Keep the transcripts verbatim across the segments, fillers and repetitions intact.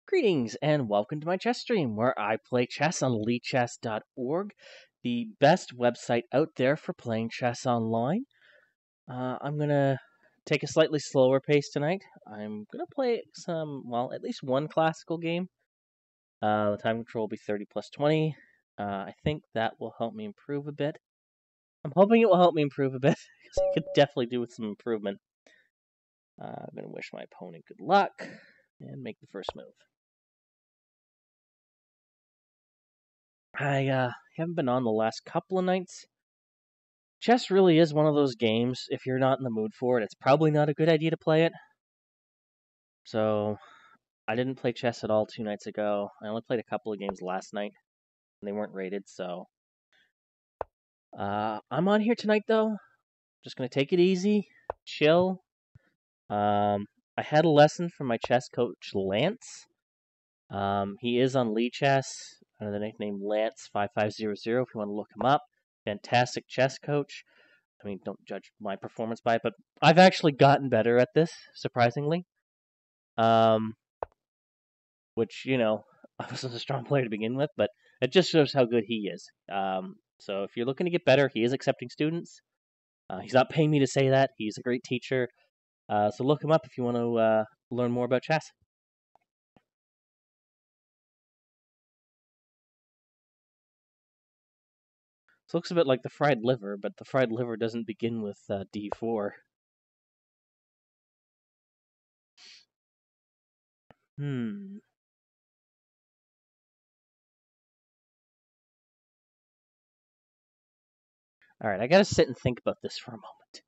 Greetings and welcome to my chess stream where I play chess on Lichess dot org, the best website out there for playing chess online. Uh, I'm going to take a slightly slower pace tonight. I'm going to play some, well, at least one classical game. Uh, the time control will be thirty plus twenty. Uh, I think that will help me improve a bit. I'm hoping it will help me improve a bit because I could definitely do with some improvement. Uh, I'm going to wish my opponent good luck and make the first move. I uh, haven't been on the last couple of nights. Chess really is one of those games, if you're not in the mood for it, it's probably not a good idea to play it. So, I didn't play chess at all two nights ago. I only played a couple of games last night, and they weren't rated, so... Uh, I'm on here tonight, though. Just gonna take it easy, chill. Um, I had a lesson from my chess coach, Lance. Um, he is on Lichess, under the nickname Lance five five zero zero, if you want to look him up. Fantastic chess coach. I mean, don't judge my performance by it, but I've actually gotten better at this, surprisingly. Um, which, you know, I wasn't a strong player to begin with, but it just shows how good he is. Um, so if you're looking to get better, he is accepting students. Uh, he's not paying me to say that. He's a great teacher. Uh, so look him up if you want to uh, learn more about chess. This looks a bit like the fried liver, but the fried liver doesn't begin with uh, D four. Hmm. All right, I gotta sit and think about this for a moment.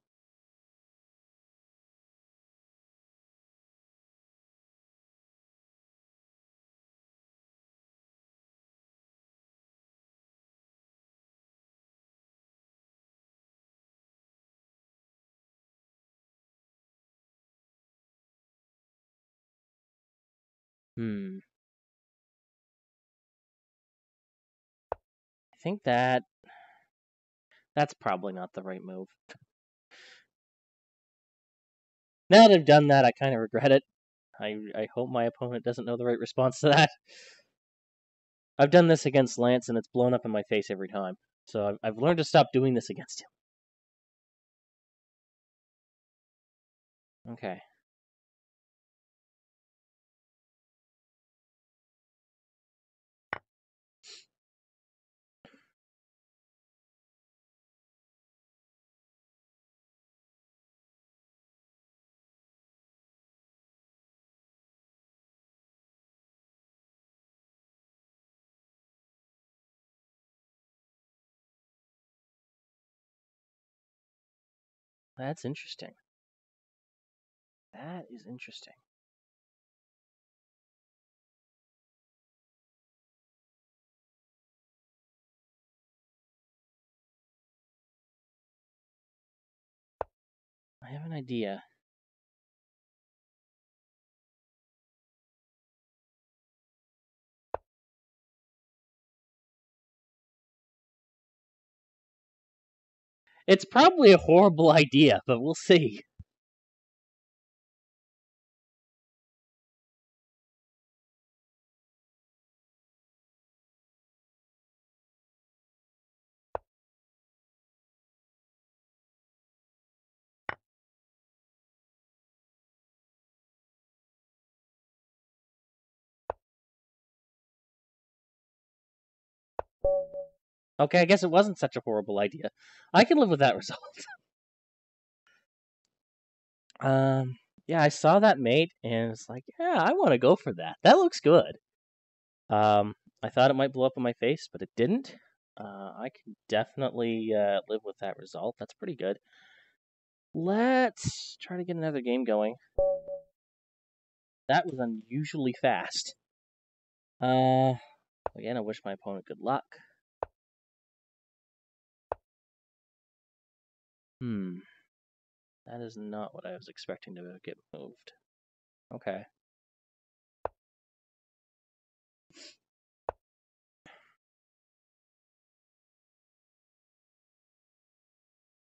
Hmm. I think that that's probably not the right move. Now that I've done that, I kind of regret it. I, I hope my opponent doesn't know the right response to that. I've done this against Lance, and it's blown up in my face every time. So I've, I've learned to stop doing this against him. Okay. That's interesting. That is interesting. I have an idea. It's probably a horrible idea, but we'll see. Okay, I guess it wasn't such a horrible idea. I can live with that result. um, yeah, I saw that mate, and it's like, yeah, I want to go for that. That looks good. Um, I thought it might blow up in my face, but it didn't. Uh, I can definitely uh, live with that result. That's pretty good. Let's try to get another game going. That was unusually fast. Uh, again, I wish my opponent good luck. Hmm. That is not what I was expecting to get moved. Okay.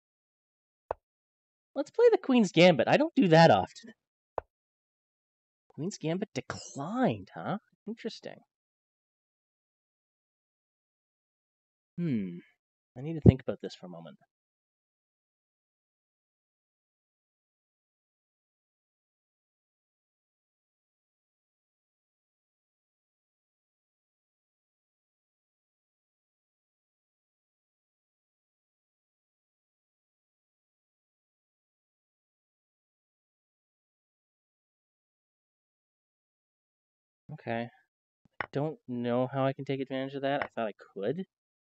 Let's play the Queen's Gambit. I don't do that often. Queen's Gambit declined, huh? Interesting. Hmm. I need to think about this for a moment. Okay. Don't know how I can take advantage of that. I thought I could.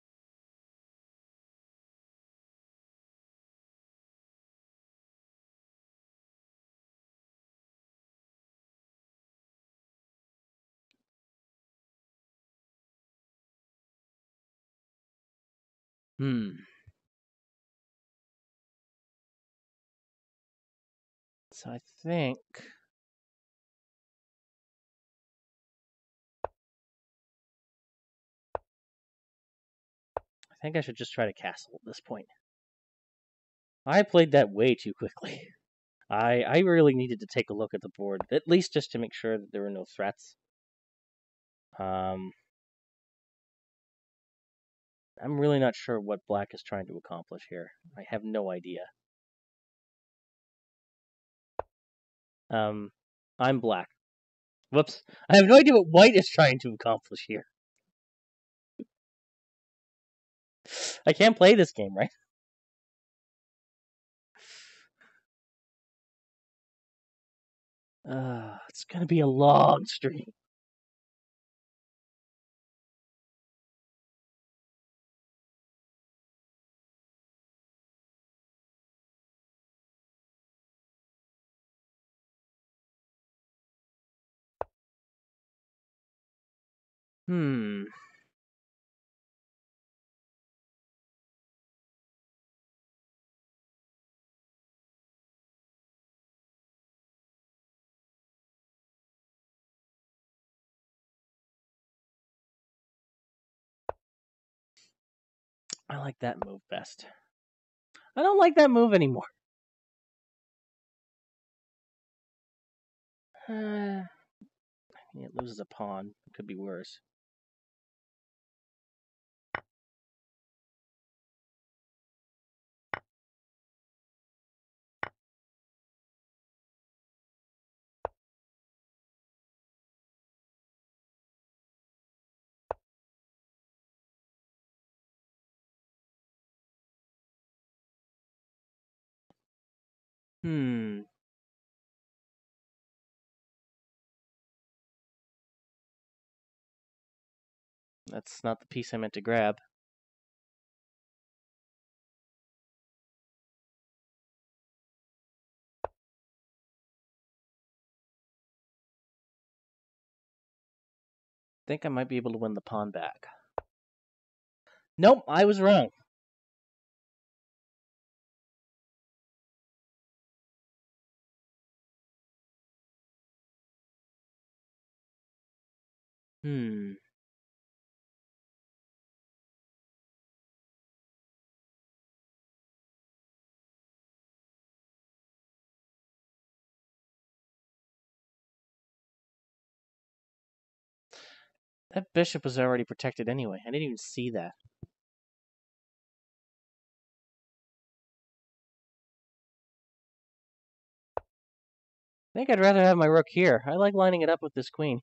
Hmm. So I think I think I should just try to castle at this point. I played that way too quickly. I I really needed to take a look at the board, at least just to make sure that there were no threats. Um, I'm really not sure what black is trying to accomplish here. I have no idea. Um, I'm black. Whoops. I have no idea what white is trying to accomplish here. I can't play this game, right? Uh, it's gonna be a long stream. Hmm. I like that move best. I don't like that move anymore. Uh, it loses a pawn. It could be worse. Hmm. That's not the piece I meant to grab. I think I might be able to win the pawn back. Nope, I was wrong. Hmm. That bishop was already protected anyway. I didn't even see that. I think I'd rather have my rook here. I like lining it up with this queen.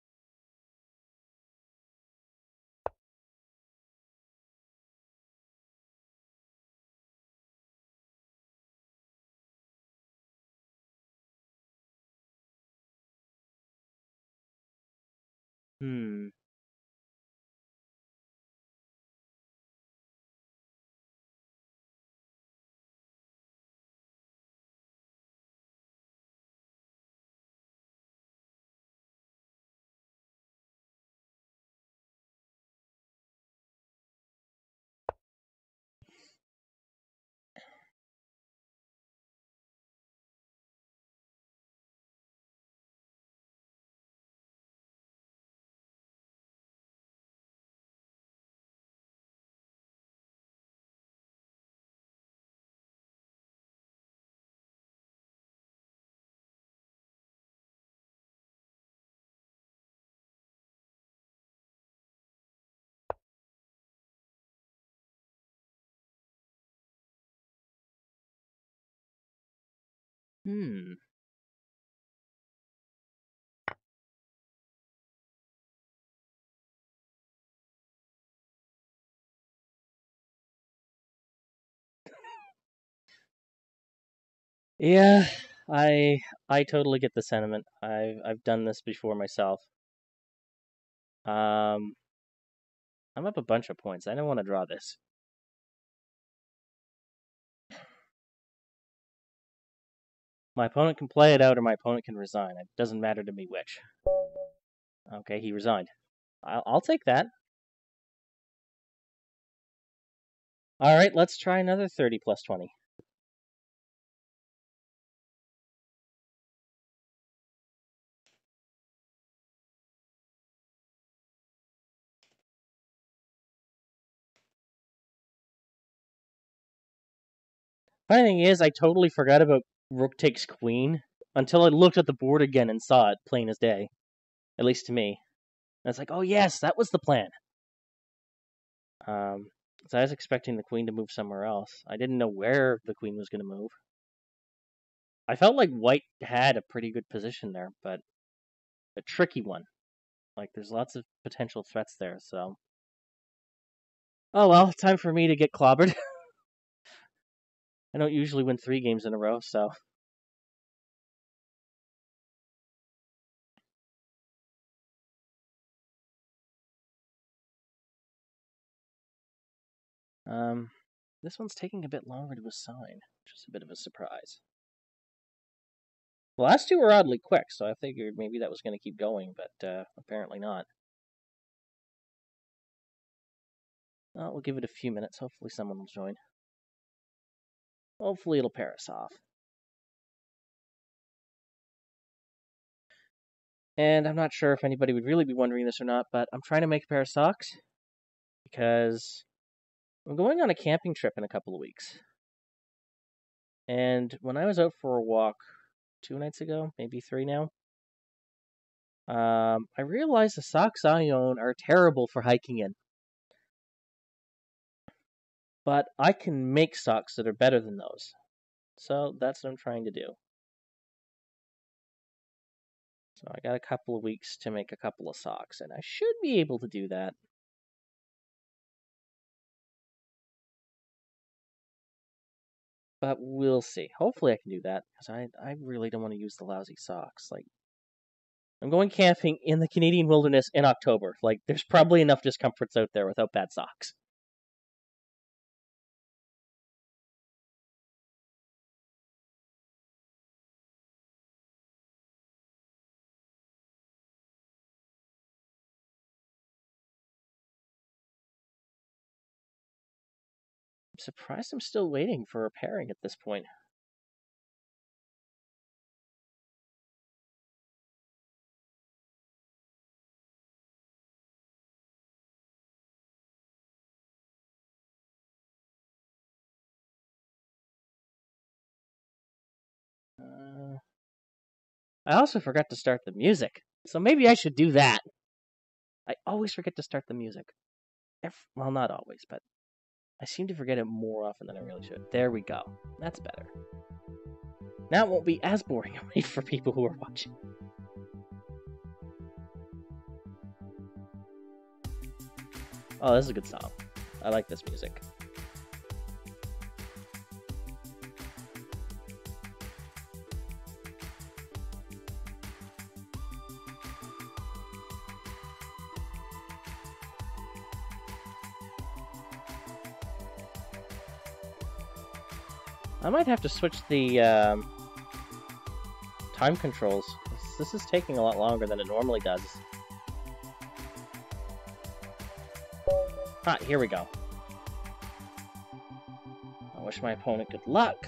Hmm. Hmm. Yeah, I I totally get the sentiment. I've I've done this before myself. Um, I'm up a bunch of points. I don't want to draw this. My opponent can play it out, or my opponent can resign. It doesn't matter to me which. Okay, he resigned. I'll I'll take that. All right, let's try another thirty plus twenty. Funny thing is, I totally forgot about rook takes queen until I looked at the board again and saw it plain as day. At least to me. And it's like, oh yes, that was the plan. Um, so I was expecting the queen to move somewhere else. I didn't know where the queen was going to move. I felt like white had a pretty good position there, but a tricky one. Like, there's lots of potential threats there, so... Oh well, time for me to get clobbered. I don't usually win three games in a row, so... Um, this one's taking a bit longer to assign, which is a bit of a surprise. The last two were oddly quick, so I figured maybe that was going to keep going, but uh, apparently not. Well, we'll give it a few minutes. Hopefully someone will join. Hopefully it'll pair us off. And I'm not sure if anybody would really be wondering this or not, but I'm trying to make a pair of socks because I'm going on a camping trip in a couple of weeks. And when I was out for a walk two nights ago, maybe three now, um, I realized the socks I own are terrible for hiking in. But I can make socks that are better than those. So that's what I'm trying to do. So I got a couple of weeks to make a couple of socks, and I should be able to do that. But we'll see. Hopefully I can do that, because I, I really don't want to use the lousy socks. Like, I'm going camping in the Canadian wilderness in October. Like, there's probably enough discomforts out there without bad socks. I'm surprised I'm still waiting for a pairing at this point. Uh, I also forgot to start the music, so maybe I should do that. I always forget to start the music. Every, well, not always, but I seem to forget it more often than I really should. There we go. That's better. Now it won't be as boring for people who are watching. Oh, this is a good song. I like this music. I might have to switch the um, time controls. This is taking a lot longer than it normally does. Ah, here we go. I wish my opponent good luck.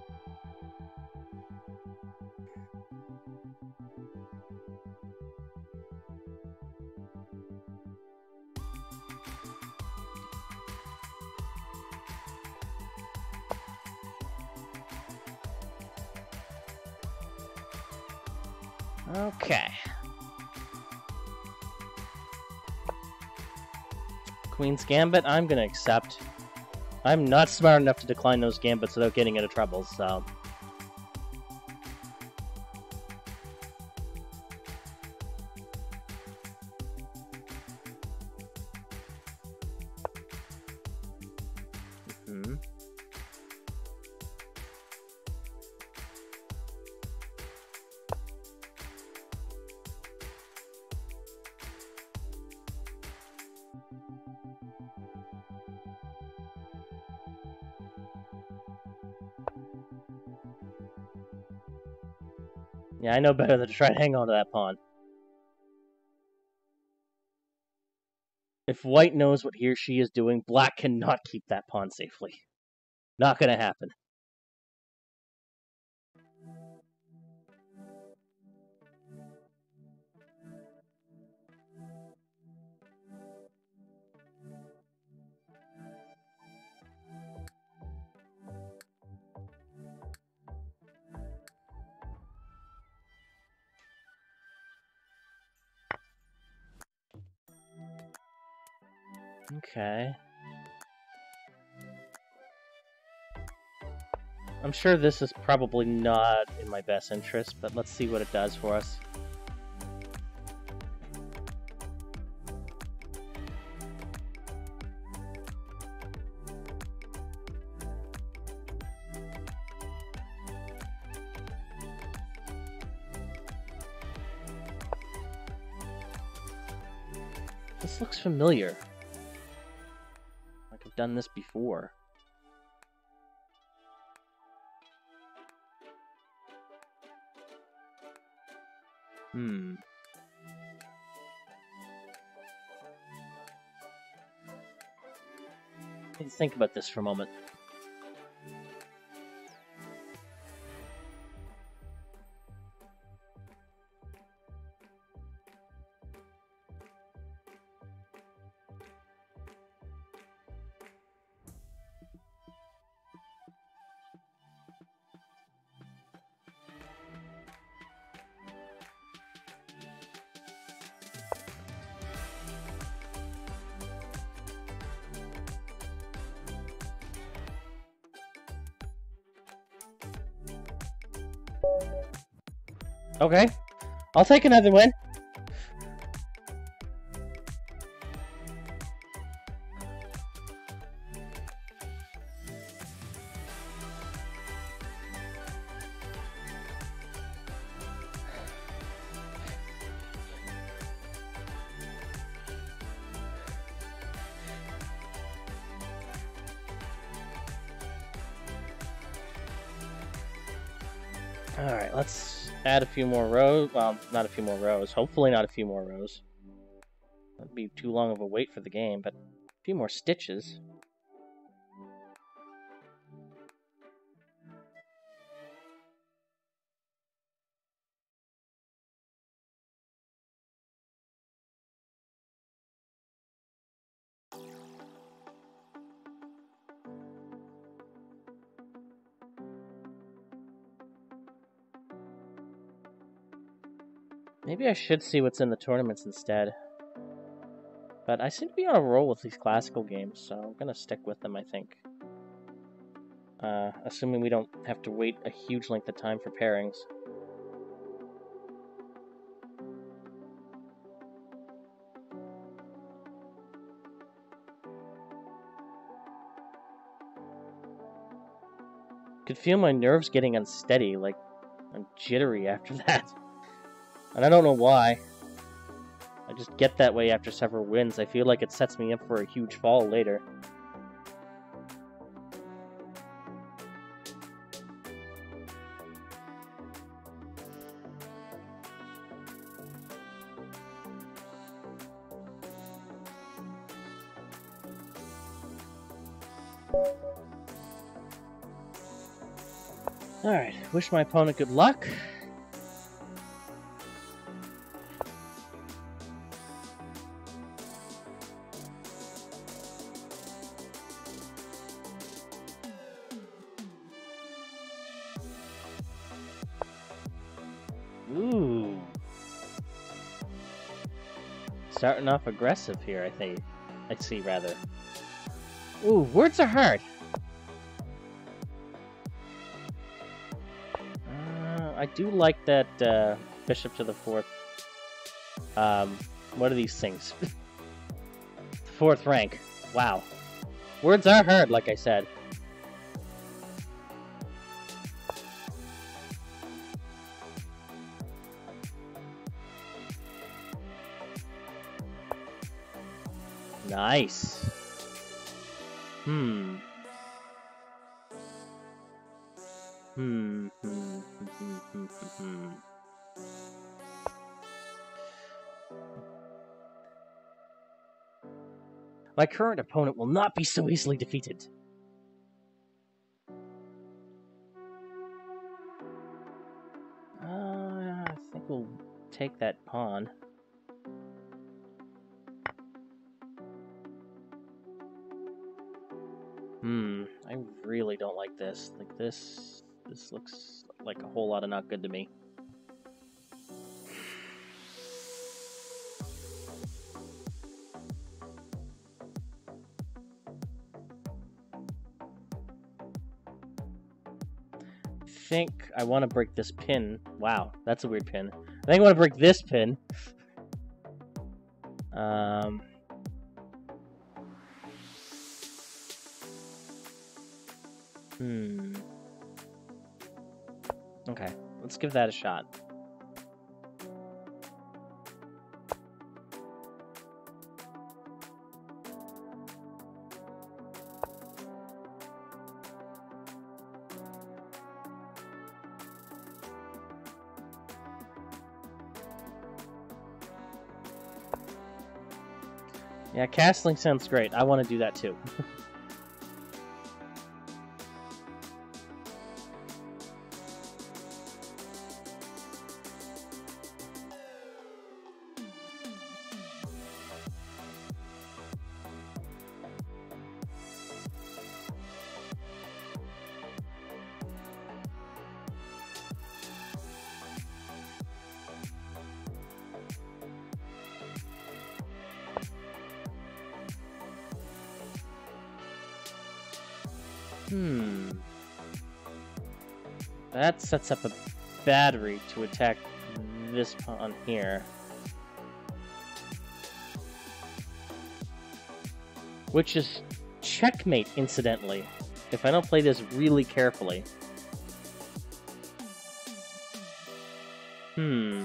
Okay. Queen's Gambit, I'm gonna accept. I'm not smart enough to decline those gambits without getting into trouble, so... Mm-hmm. Yeah, I know better than to try to hang on to that pawn. If white knows what he or she is doing, black cannot keep that pawn safely. Not gonna happen. Okay. I'm sure this is probably not in my best interest, but let's see what it does for us. This looks familiar. Like I've done this before. Hmm. Let's think about this for a moment. Okay, I'll take another win. Alright, let's add a few more rows. Well, not a few more rows. Hopefully not a few more rows. That'd be too long of a wait for the game, but a few more stitches. Maybe I should see what's in the tournaments instead. But I seem to be on a roll with these classical games, so I'm gonna stick with them, I think. Uh, assuming we don't have to wait a huge length of time for pairings. Could feel my nerves getting unsteady, like I'm jittery after that. And I don't know why. I just get that way after several wins. I feel like it sets me up for a huge fall later. Alright, wish my opponent good luck. Ooh. Starting off aggressive here, I think. I see, rather. Ooh, words are hard. Uh, I do like that uh, bishop to the fourth. Um, what are these things? Fourth rank. Wow. Words are hard, like I said. Nice. Hmm. Hmm. Hmm. Hmm. Hmm. Hmm. Hmm. My current opponent will not be so easily defeated. Uh, I think we'll take that pawn. Hmm, I really don't like this. Like this, this looks like a whole lot of not good to me. I think I want to break this pin. Wow, that's a weird pin. I think I want to break this pin. Um... Hmm. Okay, let's give that a shot. Yeah, castling sounds great. I want to do that too. Hmm. That sets up a battery to attack this pawn here. Which is checkmate, incidentally, if I don't play this really carefully. Hmm.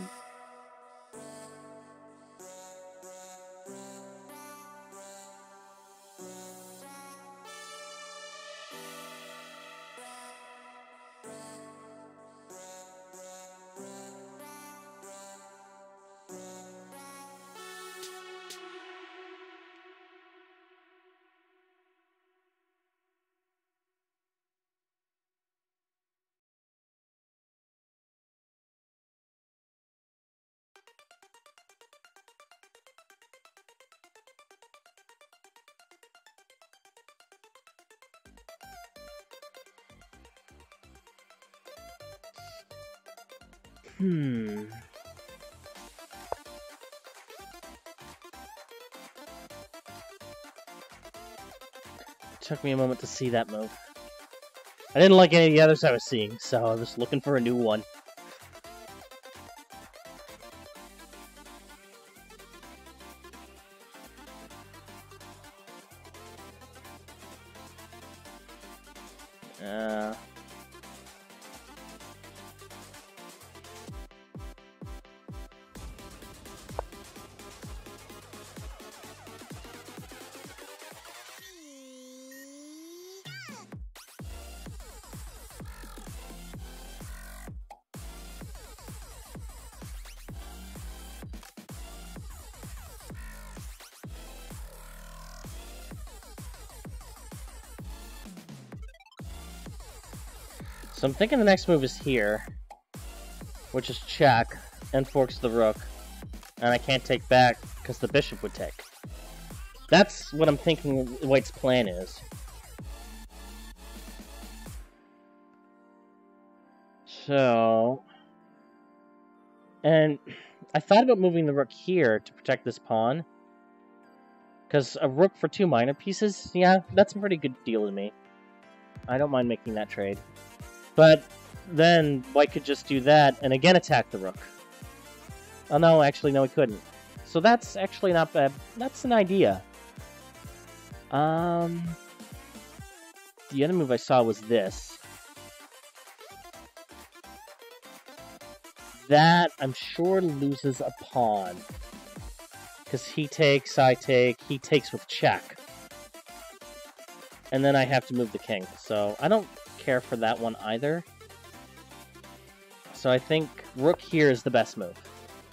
Hmm. Took me a moment to see that move. I didn't like any of the others I was seeing, so I was looking for a new one. Uh... So I'm thinking the next move is here, which is check, and forks the rook, and I can't take back because the bishop would take. That's what I'm thinking White's plan is. So... And I thought about moving the rook here to protect this pawn, because a rook for two minor pieces, yeah, that's a pretty good deal to me. I don't mind making that trade. But then White could just do that and again attack the rook. Oh no, actually no, he couldn't. So that's actually not bad. That's an idea. Um, the other move I saw was this. That, I'm sure, loses a pawn. Because he takes, I take, he takes with check. And then I have to move the king. So I don't care for that one either. So I think rook here is the best move.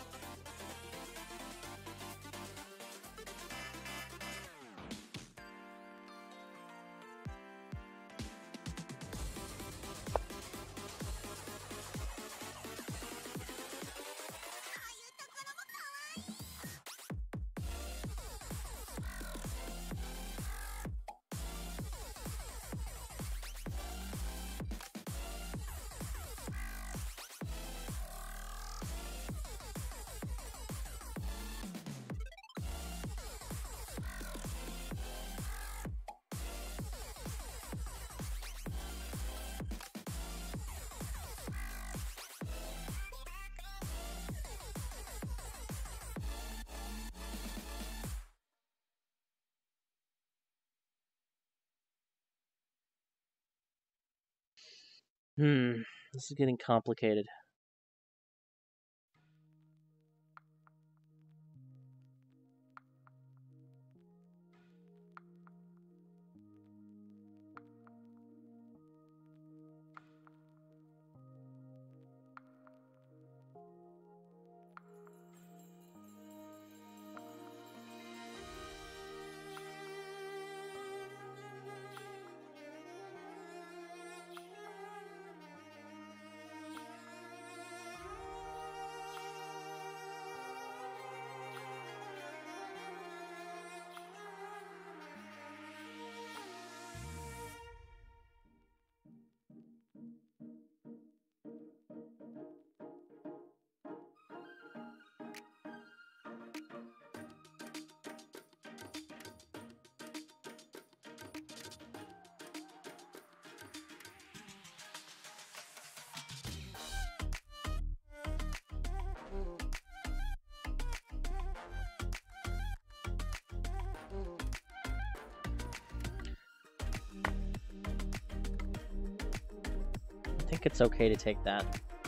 Hmm, this is getting complicated. I think it's okay to take that.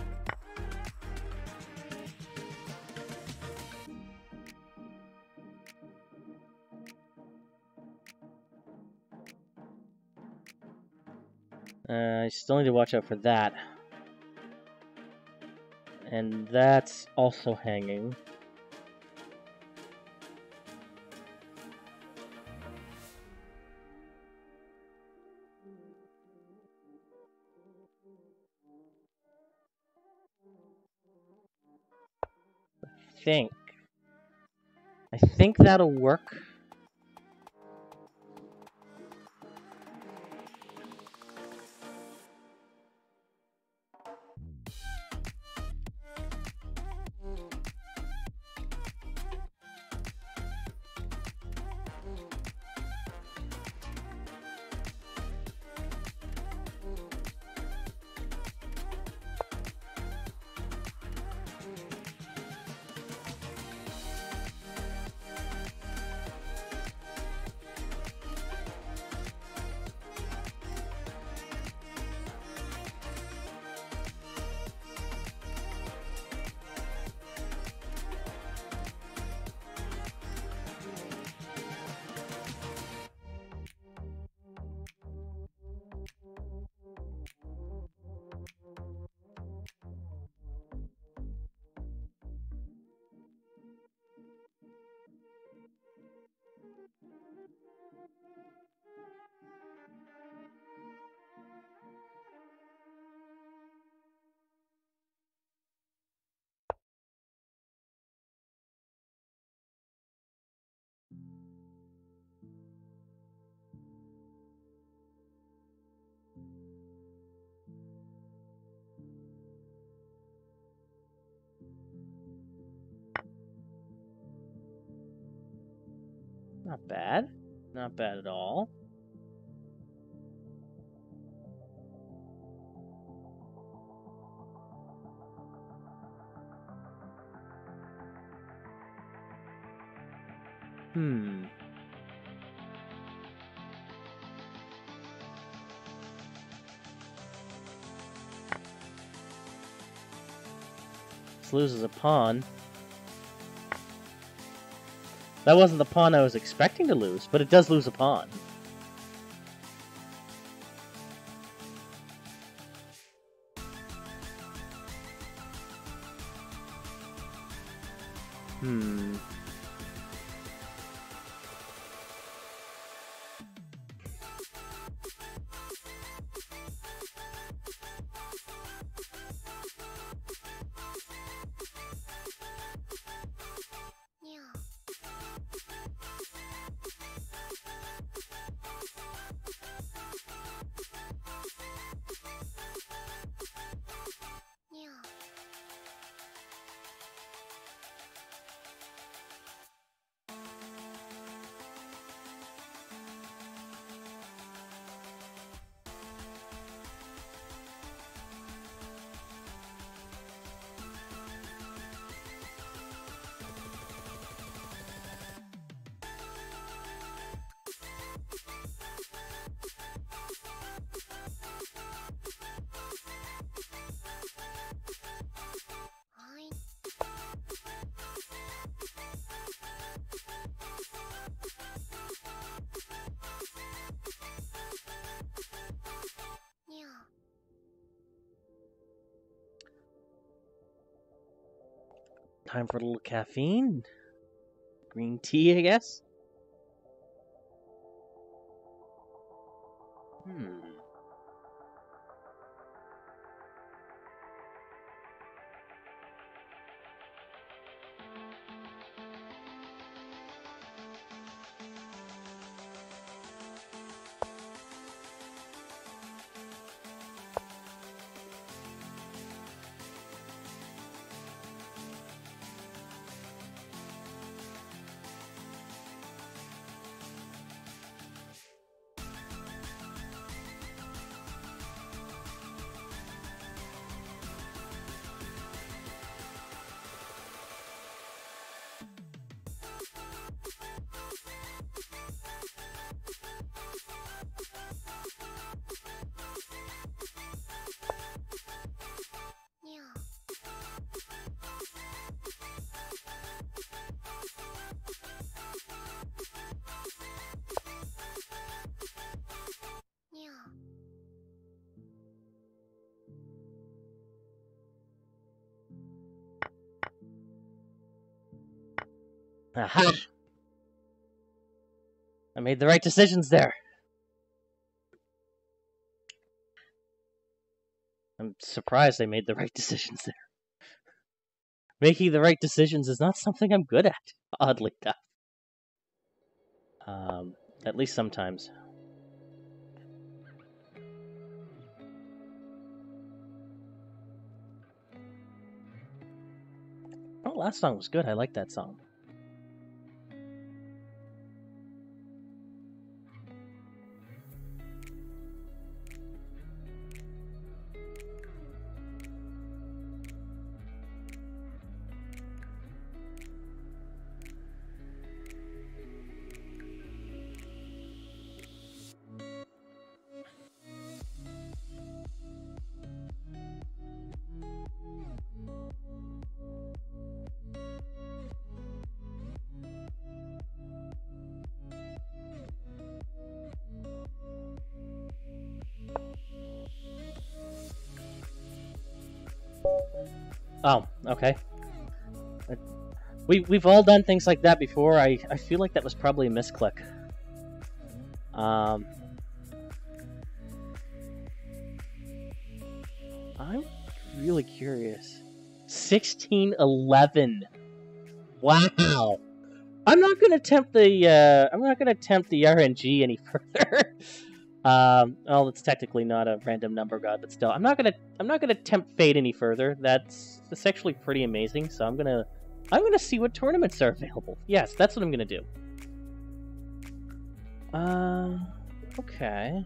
Uh, I still need to watch out for that. And that's also hanging. I think. I think that'll work. Not bad. Not bad at all. Hmm. This loses a pawn. That wasn't the pawn I was expecting to lose, but it does lose a pawn. Hmm. Time for a little caffeine. Green tea, I guess. Hmm. Aha! I made the right decisions there. I'm surprised I made the right decisions there. Making the right decisions is not something I'm good at, oddly enough. Um, at least sometimes. Oh, last song was good. I like that song. Oh, okay. We, we've all done things like that before. I, I feel like that was probably a misclick. Um, I'm really curious. sixteen eleven. Wow. I'm not going to tempt the uh, I'm not going to tempt the R N G any further. um, well, it's technically not a random number god, but still, I'm not gonna I'm not gonna tempt fate any further. That's that's actually pretty amazing. So I'm gonna I'm gonna see what tournaments are available. Yes, that's what I'm gonna do. Um, uh, okay.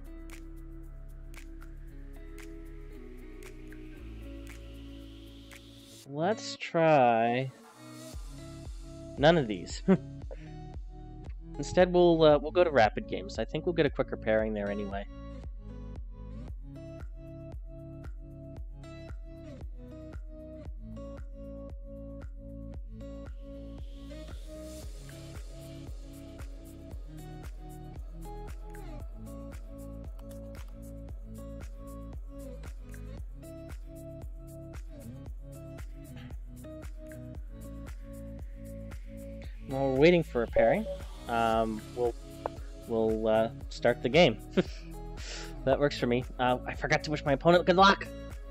Let's try none of these. Instead, we'll uh, we'll go to Rapid Games. I think we'll get a quicker pairing there anyway. while we're waiting for repairing, um, we'll we'll uh, start the game. That works for me. Uh, I forgot to wish my opponent good luck.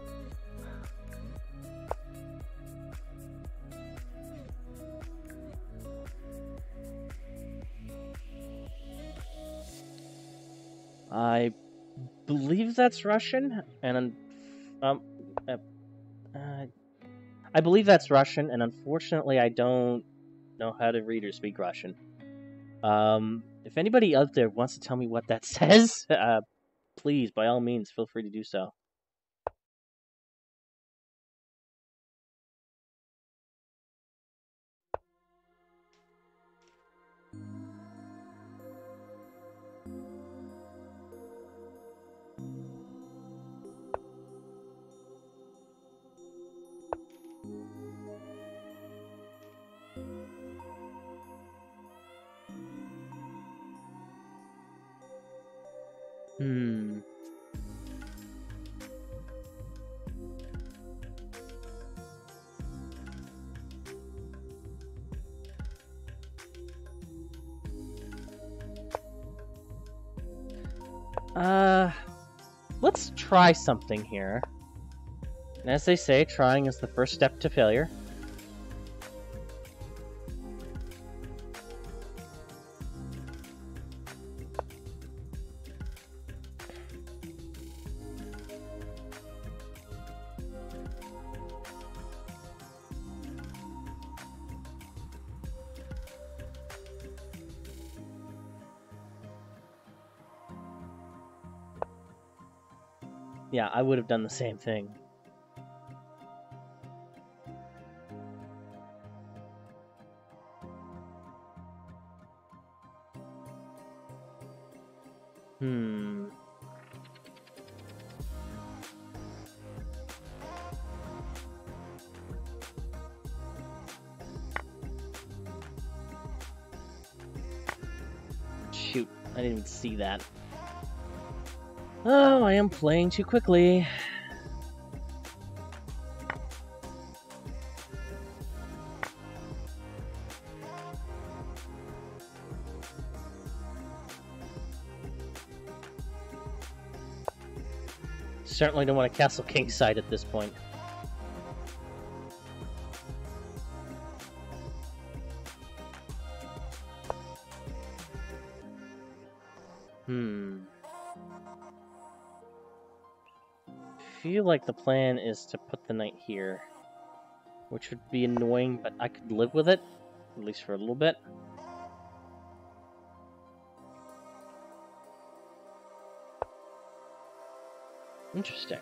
I believe that's Russian, and um, uh, uh, I believe that's Russian, and unfortunately, I don't know how to read or speak Russian. Um, if anybody out there wants to tell me what that says, uh, please, by all means, feel free to do so. Hmm. Uh, let's try something here. And as they say, trying is the first step to failure. Yeah, I would have done the same thing. Hmm. Shoot, I didn't even see that. Oh, I am playing too quickly. Certainly don't want to castle kingside at this point. Hmm. I feel like the plan is to put the knight here, which would be annoying, but I could live with it, at least for a little bit. Interesting.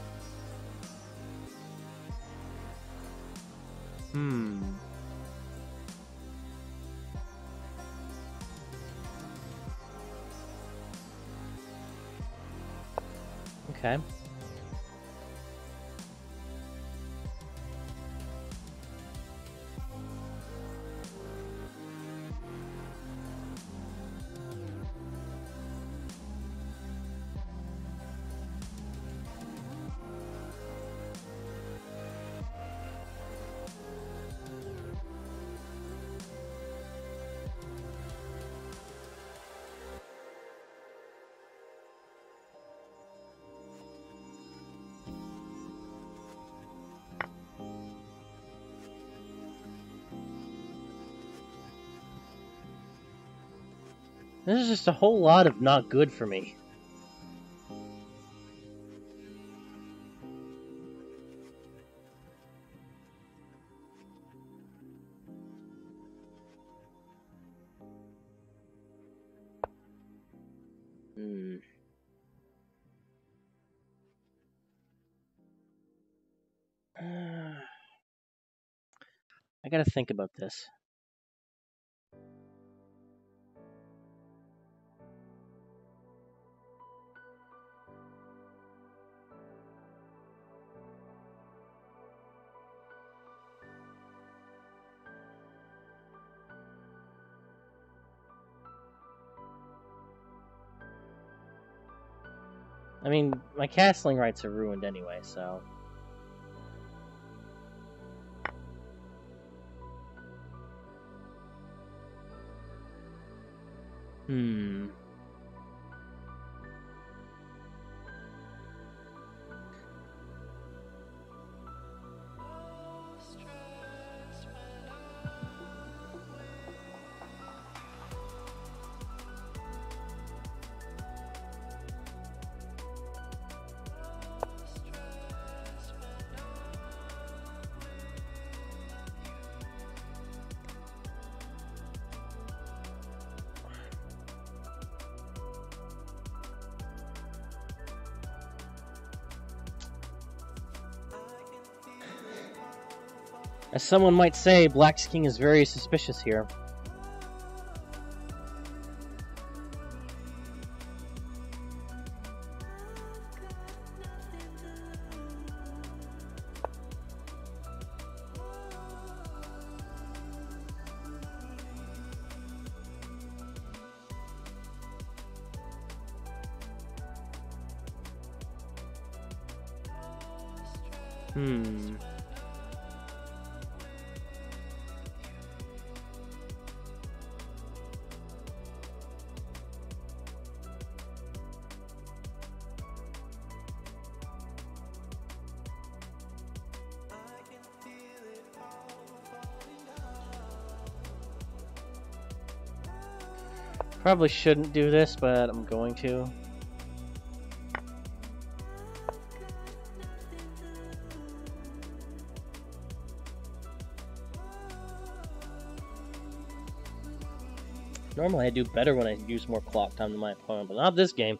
Hmm. Okay. This is just a whole lot of not good for me. Hmm. I gotta think about this. I mean, my castling rights are ruined anyway, so... Hmm. As someone might say, Black's King is very suspicious here. Hmm. Probably shouldn't do this, but I'm going to. Normally I do better when I use more clock time than my opponent, but not this game.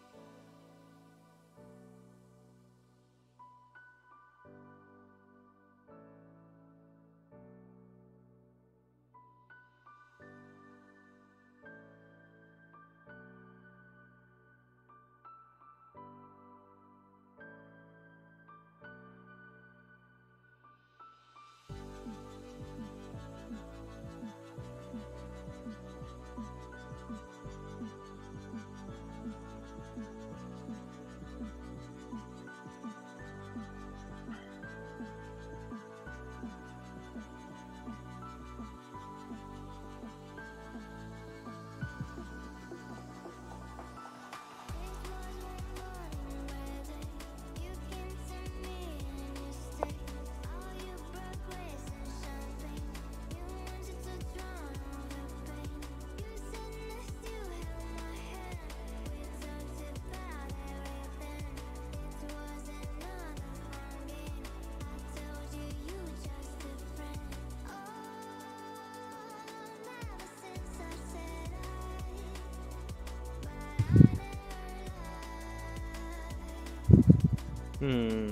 Hmm.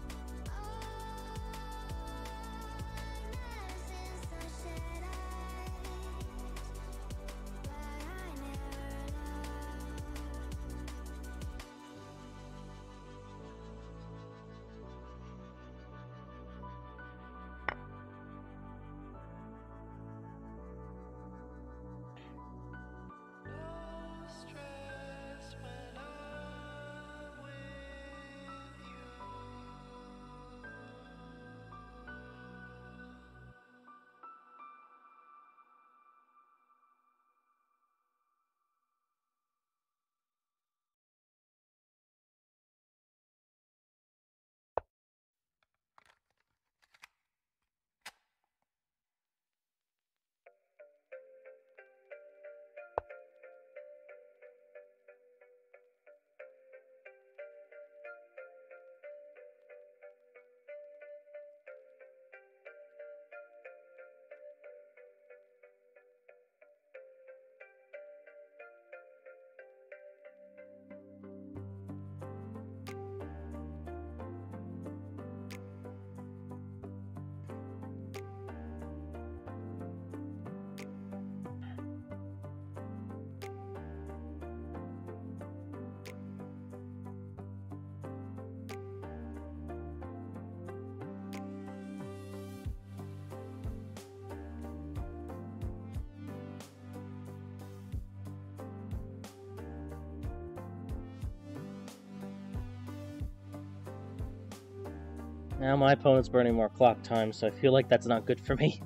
Now my opponent's burning more clock time, so I feel like that's not good for me.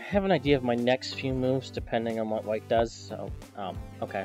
have an idea of my next few moves depending on what white does, so, um, okay.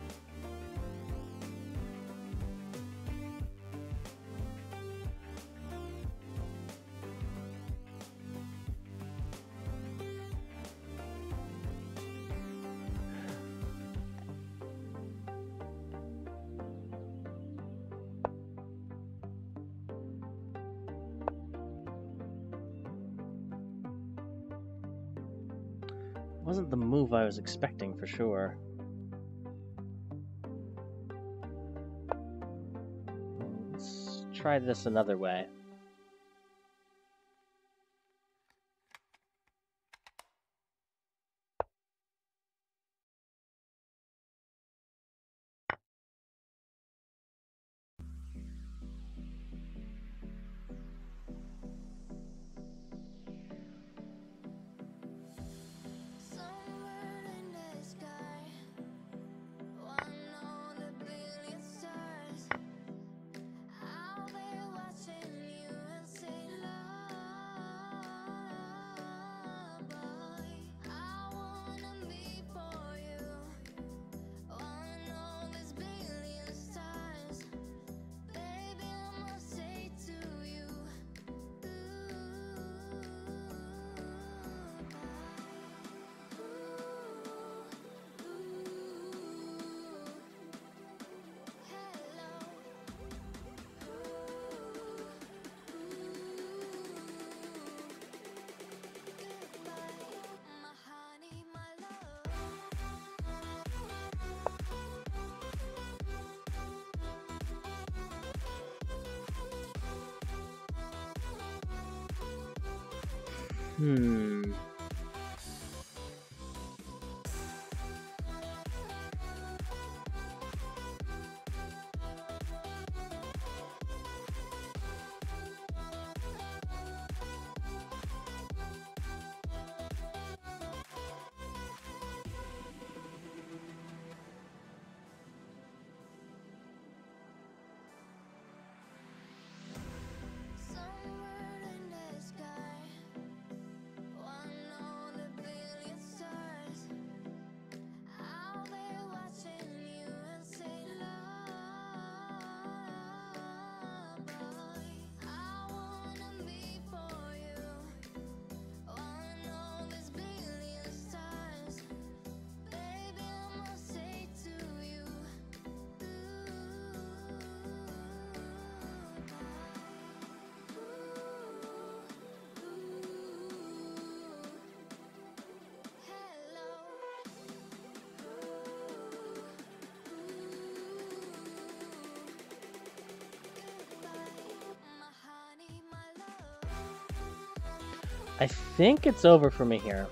Wasn't the move I was expecting for sure. Let's try this another way. Hmm. I think it's over for me here.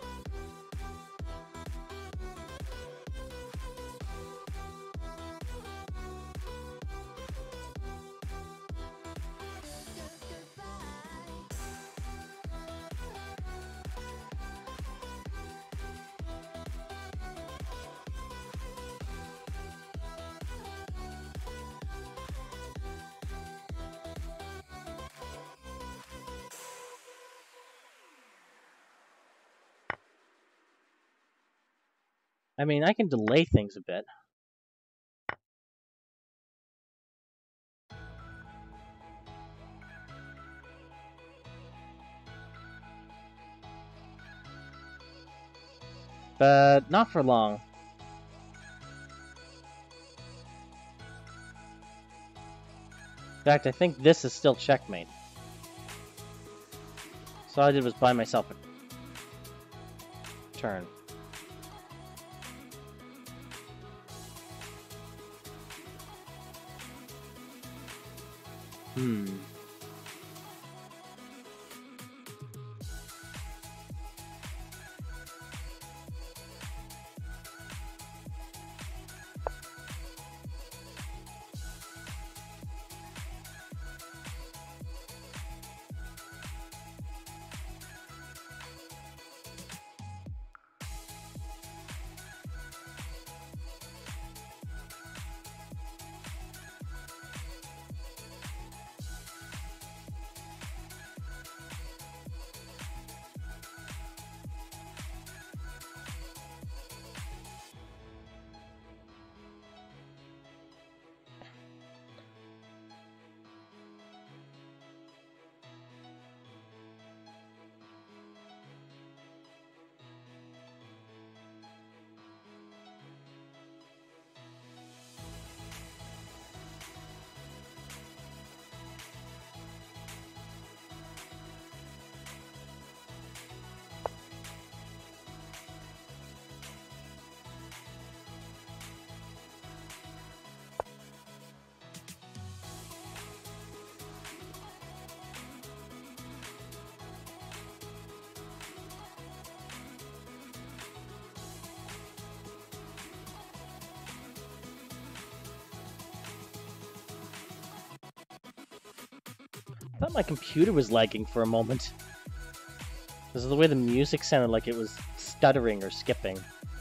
I mean, I can delay things a bit. But not for long. In fact, I think this is still checkmate. So all I did was buy myself a turn. Hmm. I thought my computer was lagging for a moment. This is the way the music sounded like it was stuttering or skipping.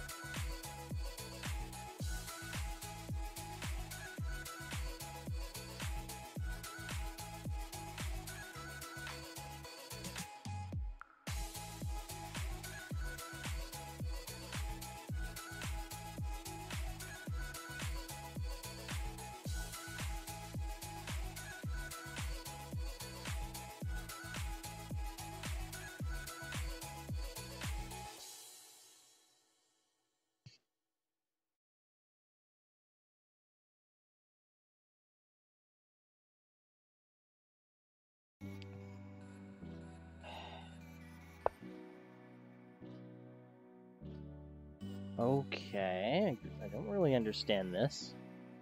Okay, I don't really understand this.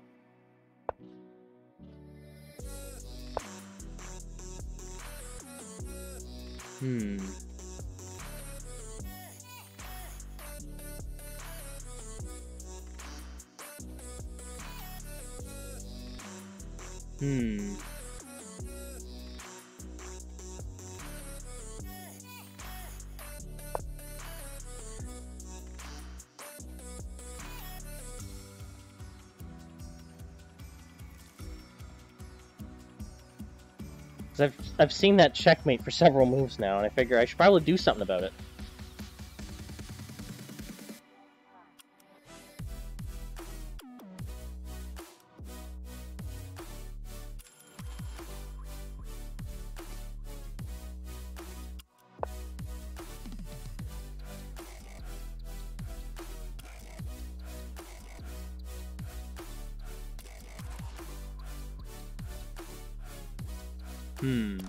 Hmm. Hmm. I've, I've seen that checkmate for several moves now, and I figure I should probably do something about it. Hmm.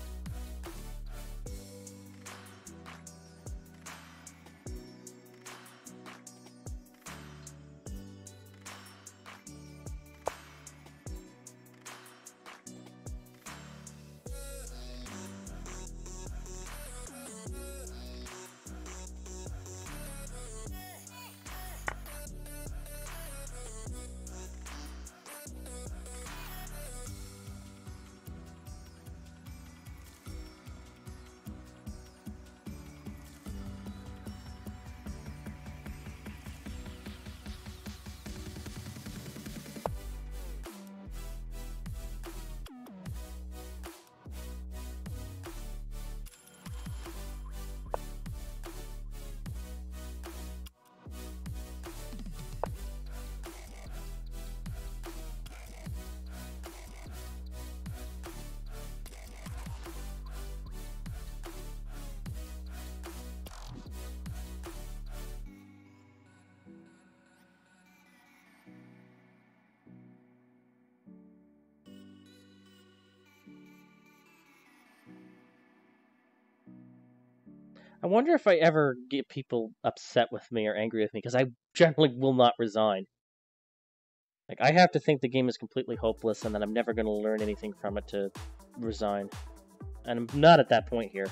I wonder if I ever get people upset with me or angry with me, because I generally will not resign. Like, I have to think the game is completely hopeless and that I'm never going to learn anything from it to resign. And I'm not at that point here.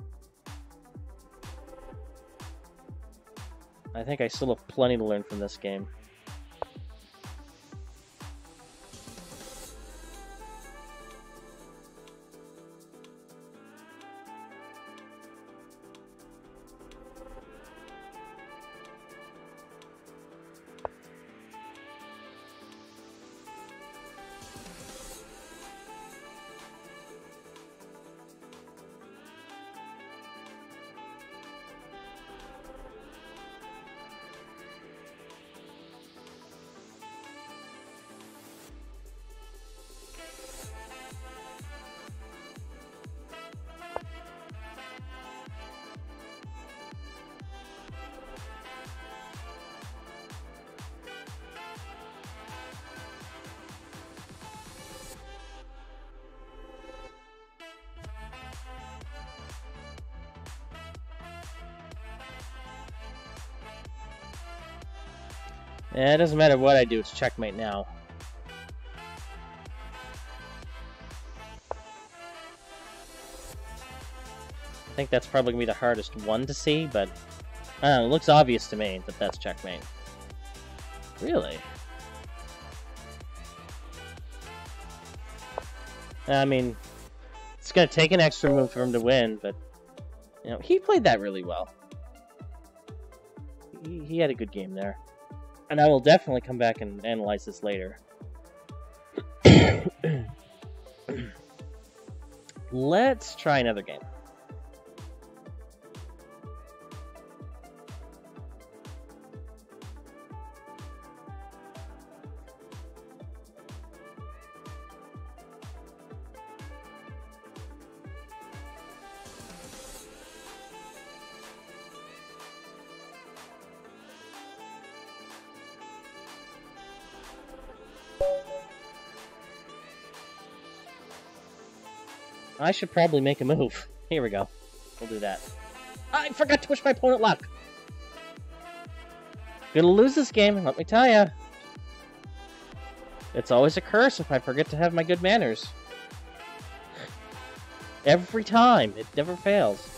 I think I still have plenty to learn from this game. Yeah, it doesn't matter what I do, it's checkmate now. I think that's probably going to be the hardest one to see, but I don't know, it looks obvious to me that that's checkmate. Really? I mean, It's gonna take an extra move for him to win, but you know he played that really well. He, he had a good game there, and I will definitely come back and analyze this later. Let's try another game. I should probably make a move. Here we go. We'll do that. I forgot to push my opponent luck. Gonna lose this game, let me tell ya. It's always a curse if I forget to have my good manners. Every time. It never fails.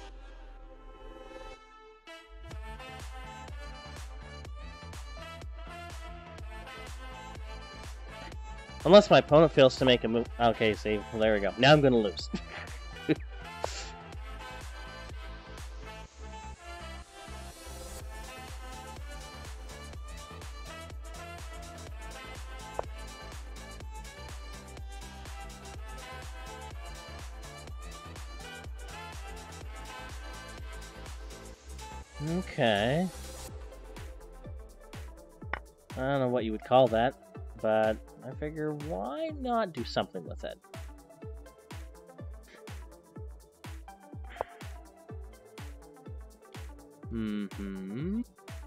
Unless my opponent fails to make a move. Okay, see, well, there we go. Now I'm gonna lose. Okay. I don't know what you would call that, but I figure why not do something with it? Mm-hmm.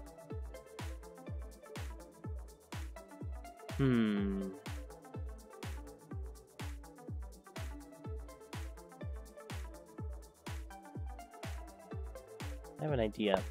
Hmm. I have an idea.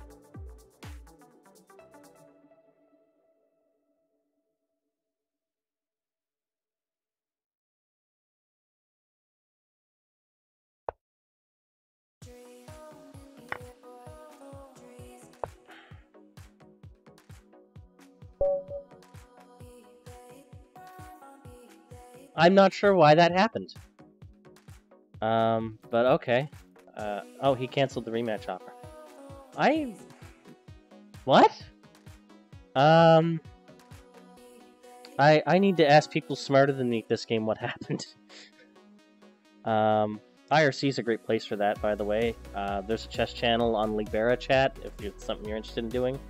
I'm not sure why that happened. Um, but okay. Uh, oh, he canceled the rematch offer. I... What? Um... I I need to ask people smarter than me this game what happened. um, I R C is a great place for that, by the way. Uh, there's a chess channel on Libera chat if it's something you're interested in doing.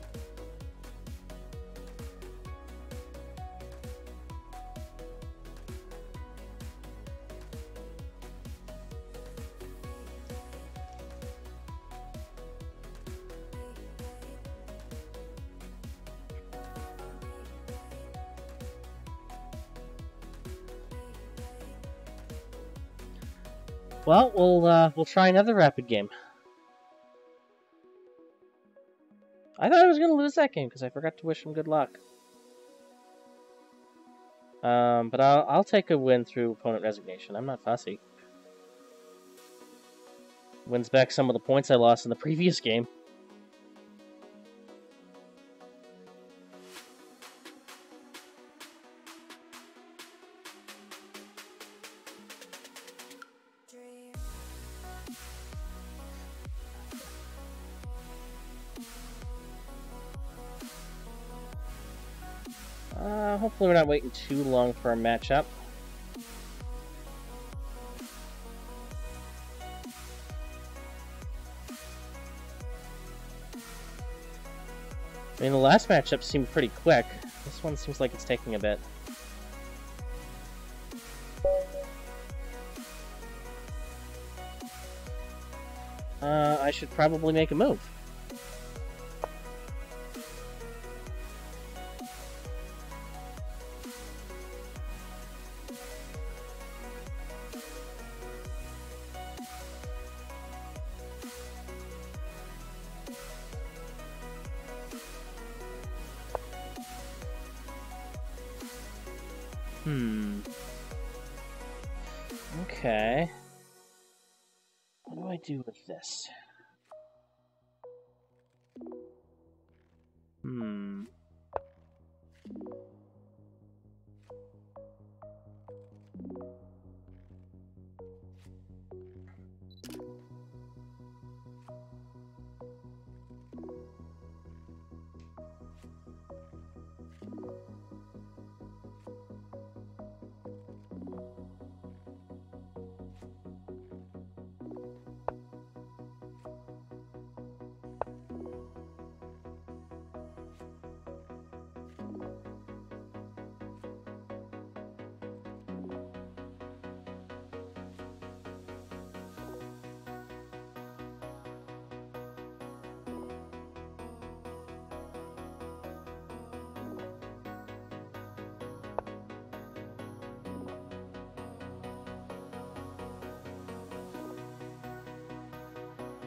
Well, we'll uh, we'll try another rapid game. I thought I was gonna lose that game because I forgot to wish him good luck. Um, but I'll I'll take a win through opponent resignation. I'm not fussy. Wins back some of the points I lost in the previous game. Uh, hopefully we're not waiting too long for our matchup. I mean, the last matchup seemed pretty quick. This one seems like it's taking a bit. Uh, I should probably make a move. Hmm. Okay. What do I do with this? Hmm.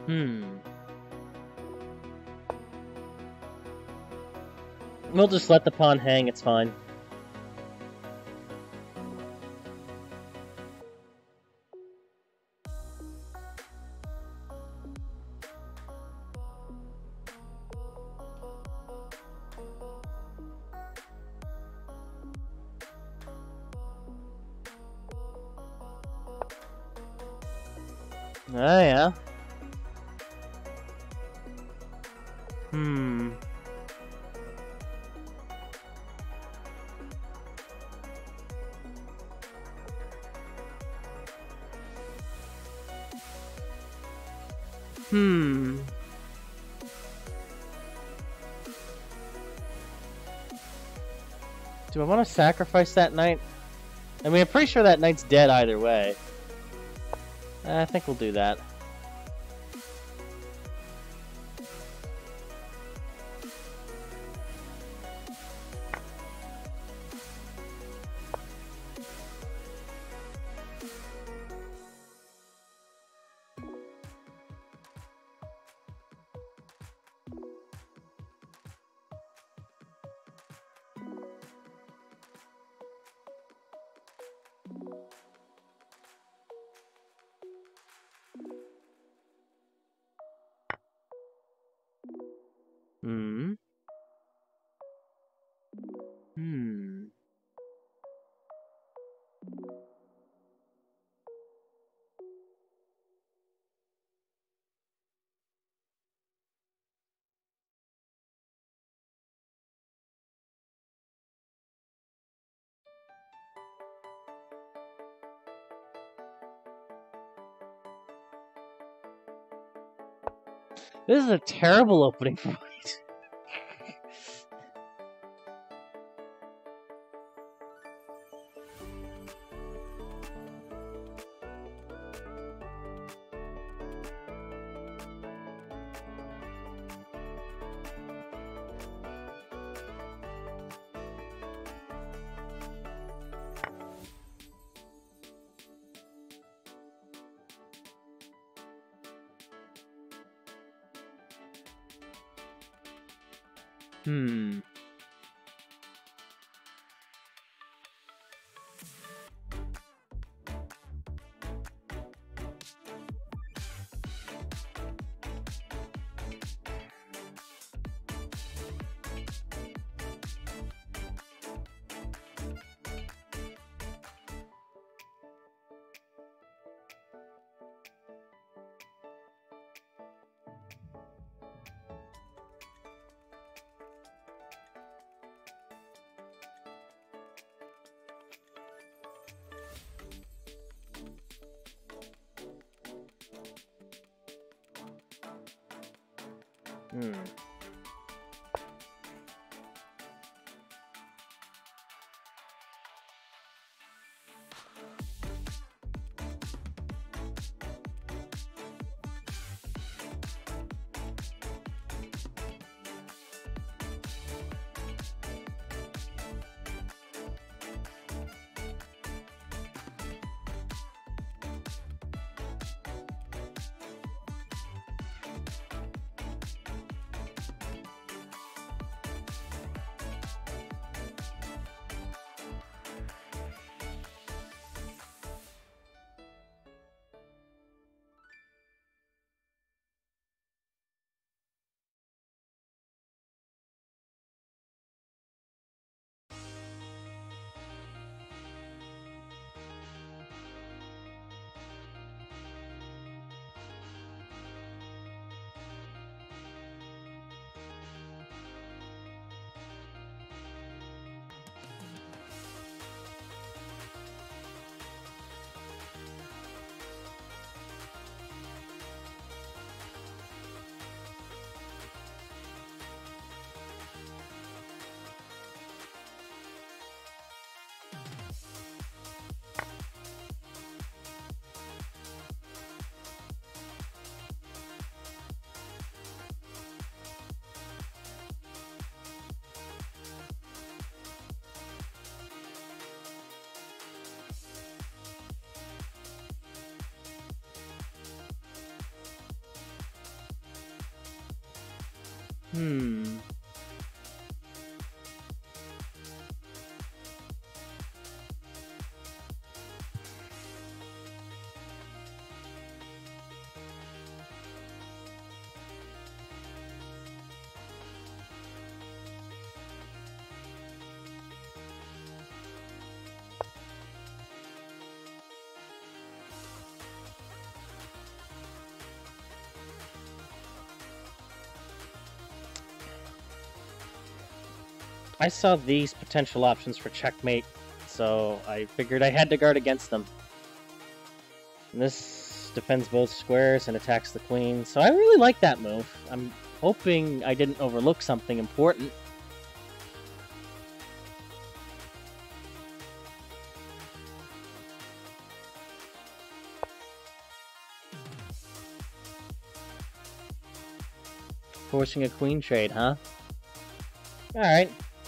Hmm. We'll just let the pawn hang, it's fine. Oh, yeah. Hmm. Hmm. Do I want to sacrifice that knight? I mean, I'm pretty sure that knight's dead either way. I think we'll do that. Hmm. Hmm. This is a terrible opening fight. Hmm. Hmm. Hmm. I saw these potential options for checkmate, so I figured I had to guard against them. And this defends both squares and attacks the queen, so I really like that move. I'm hoping I didn't overlook something important. Forcing a queen trade, huh? Alright.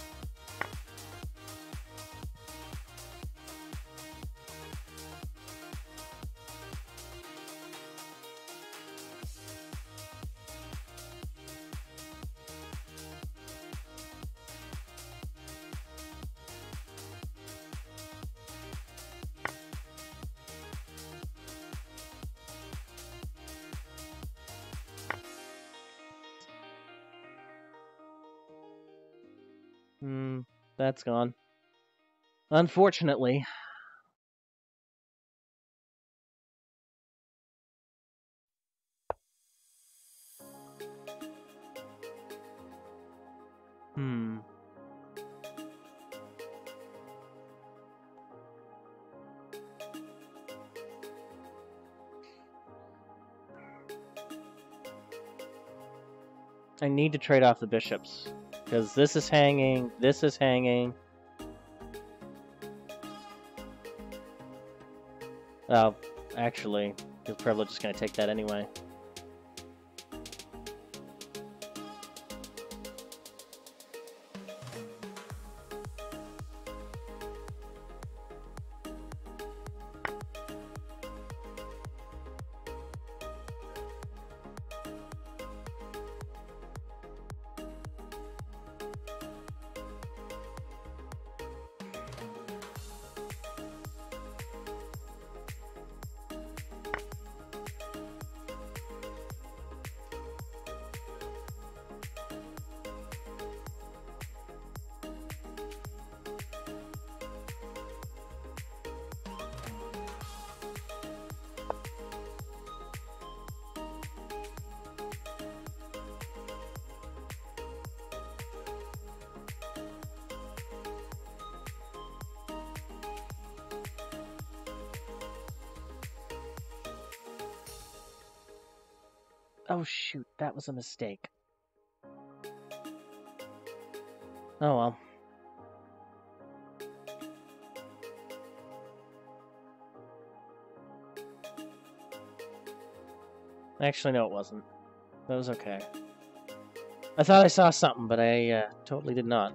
Hmm, that's gone. Unfortunately. Hmm. I need to trade off the bishops, because this is hanging, this is hanging. Oh, actually, his privilege is going to take that anyway. Oh shoot, that was a mistake. Oh well. Actually, no, it wasn't. That was okay. I thought I saw something, but I uh, totally did not.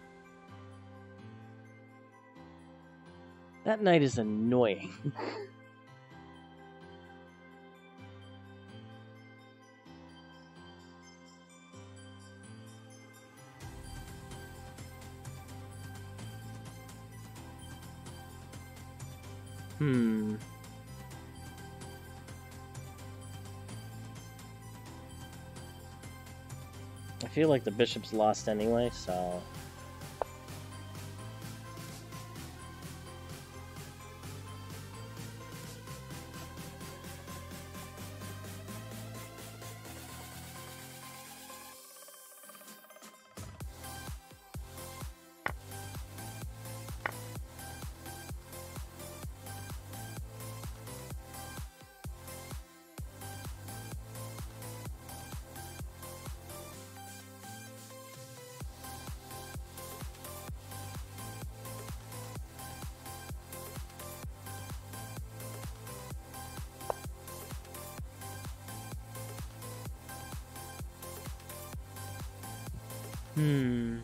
That knight is annoying. Hmm. I feel like the bishop's lost anyway, so... Hmm.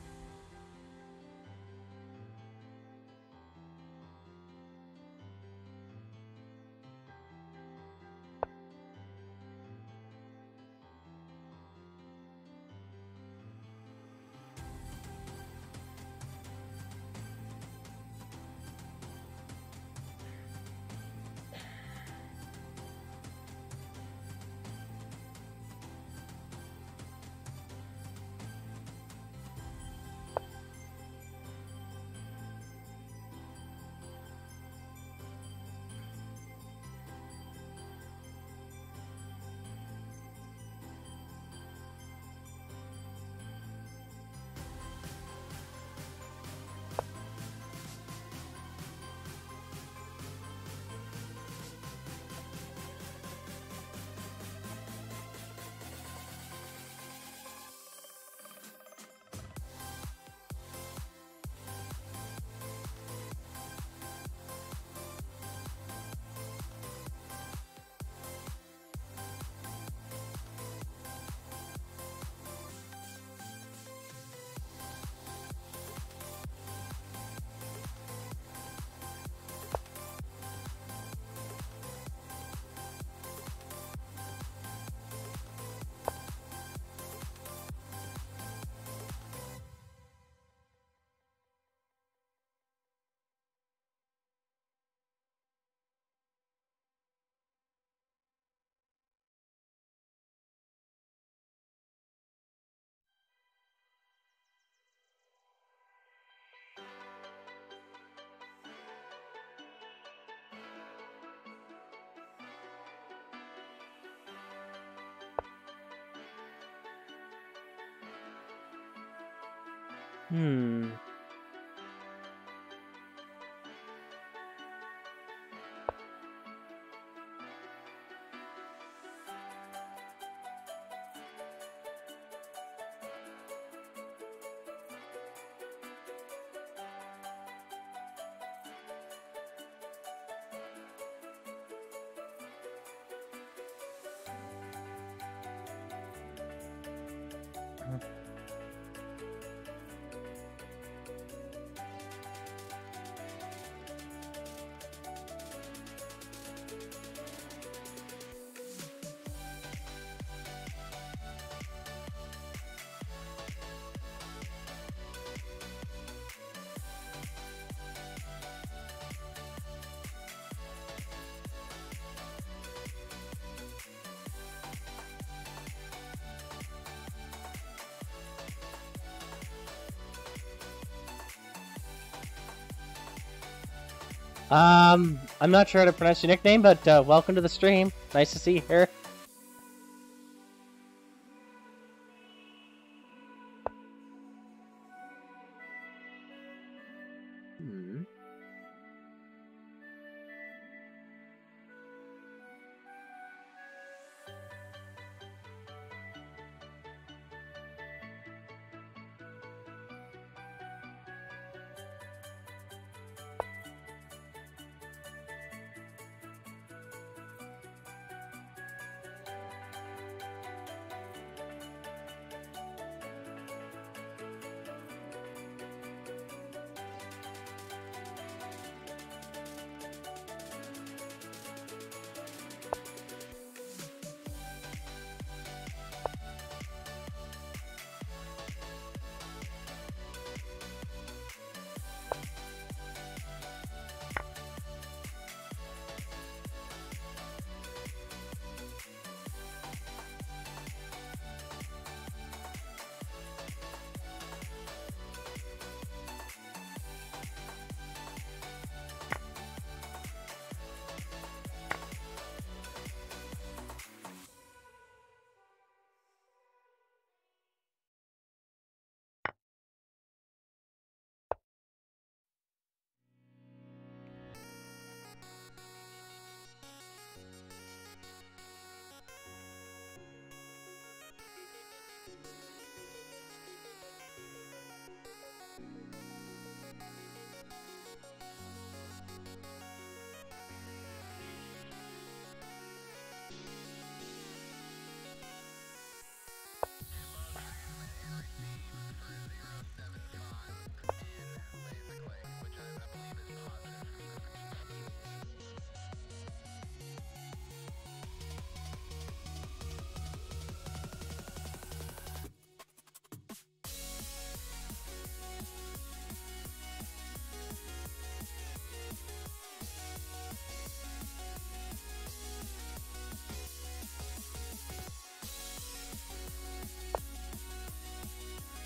Hmm. Um, I'm not sure how to pronounce your nickname, but uh, welcome to the stream. Nice to see you here. Hmm.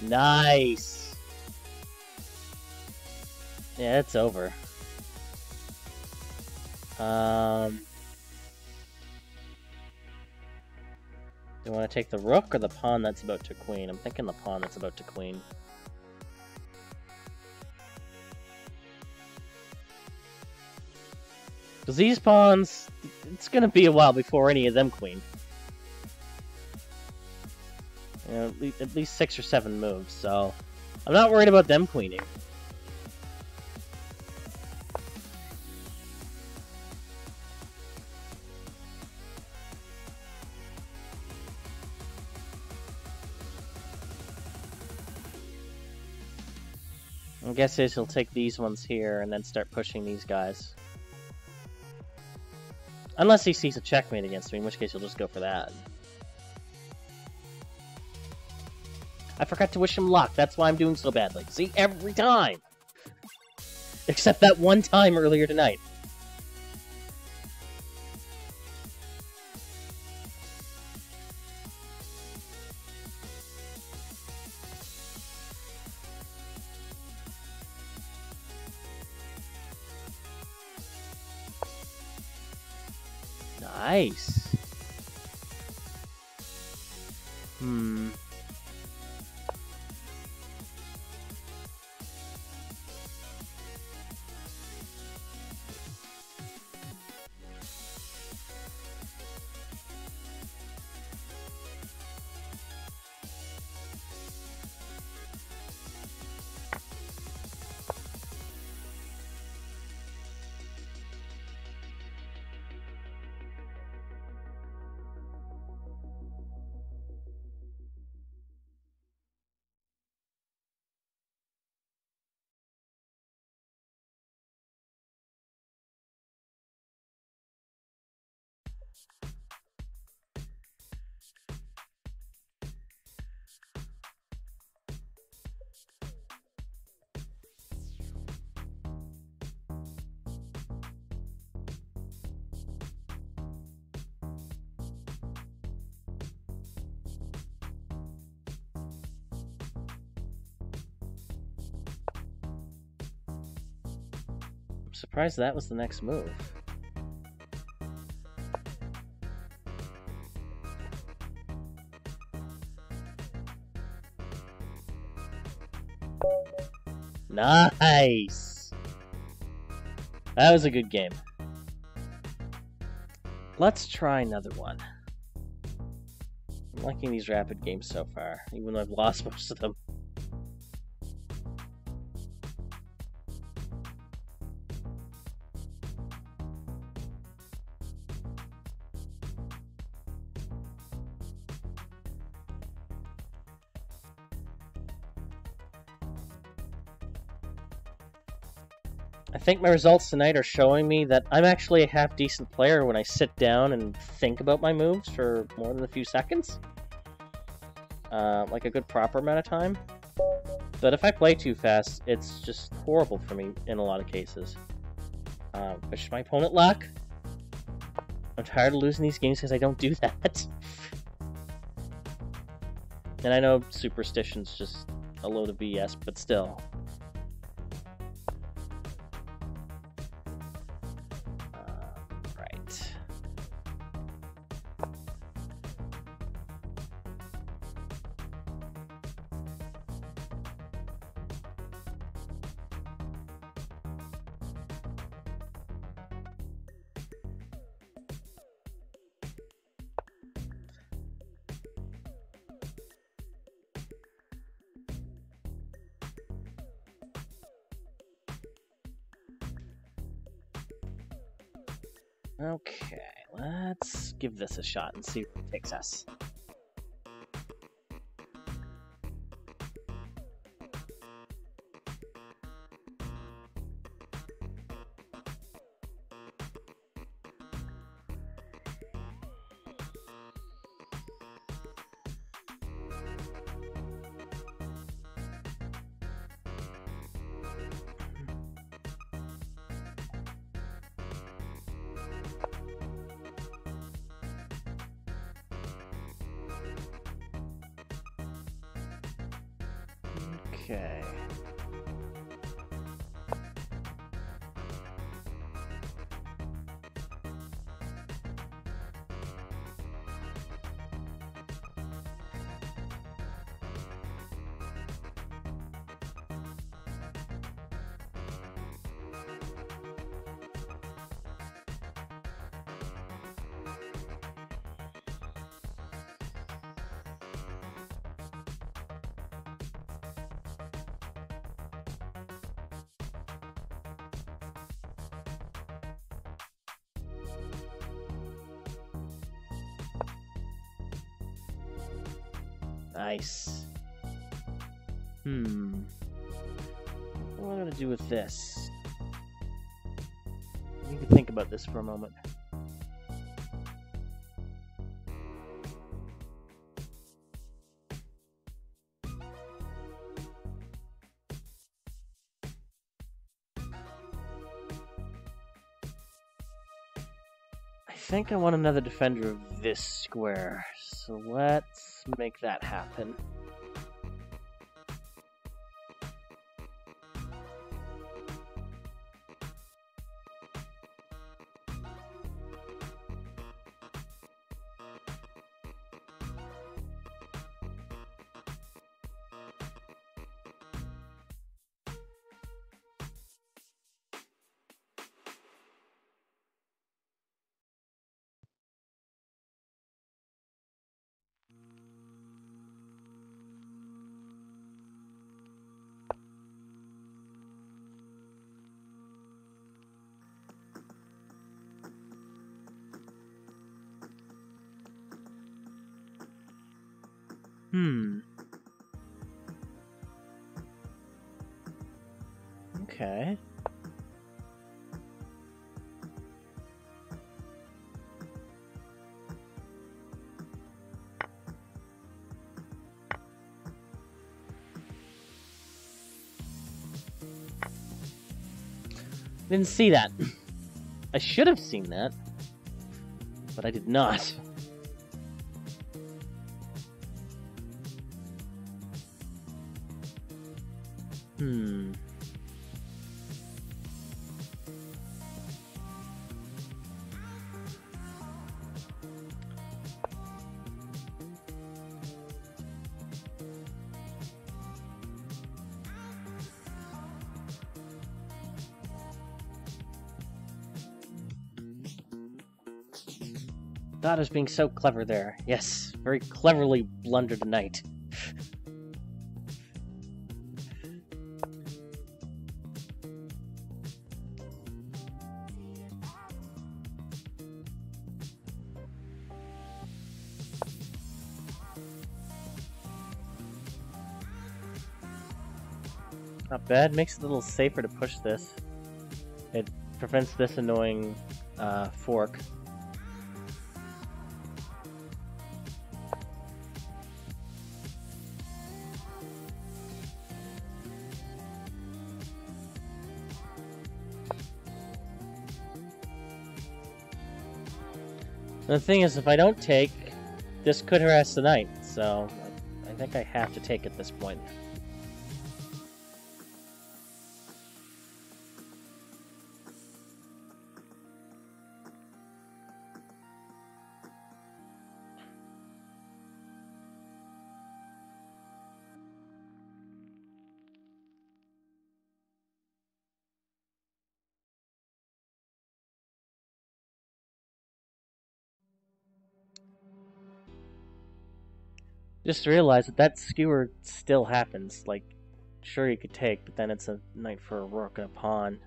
Nice. Yeah, it's over. Um, do you want to take the rook or the pawn that's about to queen? I'm thinking the pawn that's about to queen. Because these pawns, it's going to be a while before any of them queen. You know, at least, at least six or seven moves, so I'm not worried about them queening. I guess is he'll take these ones here and then start pushing these guys. Unless he sees a checkmate against me, in which case he'll just go for that. I forgot to wish him luck, that's why I'm doing so badly. See, every time! Except that one time earlier tonight. Nice. Hmm. I'm surprised that was the next move. Nice! That was a good game. Let's try another one. I'm liking these rapid games so far, even though I've lost most of them. I think my results tonight are showing me that I'm actually a half-decent player when I sit down and think about my moves for more than a few seconds. Uh, like a good proper amount of time. But if I play too fast, it's just horrible for me in a lot of cases. Uh, wish my opponent luck. I'm tired of losing these games because I don't do that. And I know superstition's just a load of B S, but still. Okay, let's give this a shot and see where it takes us. Okay. Nice. Hmm. What am I going to do with this? I need to think about this for a moment. I think I want another defender of this square, so let's make that happen. Hmm. Okay. Didn't see that. I should have seen that, but I did not. Hmm. Thought I was being so clever there. Yes, very cleverly blundered the knight. Not bad. Makes it a little safer to push this. It prevents this annoying uh, fork. The thing is, if I don't take, this could harass the knight, so I think I have to take at this point. Just realized that that skewer still happens. Like, sure you could take, but then it's a knight for a rook and a pawn.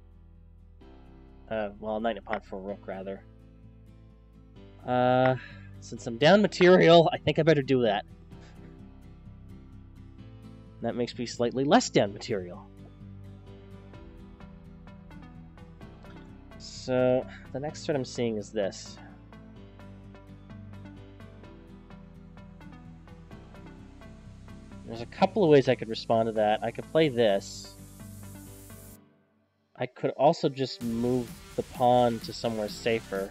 Uh, well, a knight and a pawn for a rook, rather. Uh, since I'm down material, I think I better do that. That makes me slightly less down material. So, the next threat I'm seeing is this. There's a couple of ways I could respond to that. I could play this. I could also just move the pawn to somewhere safer.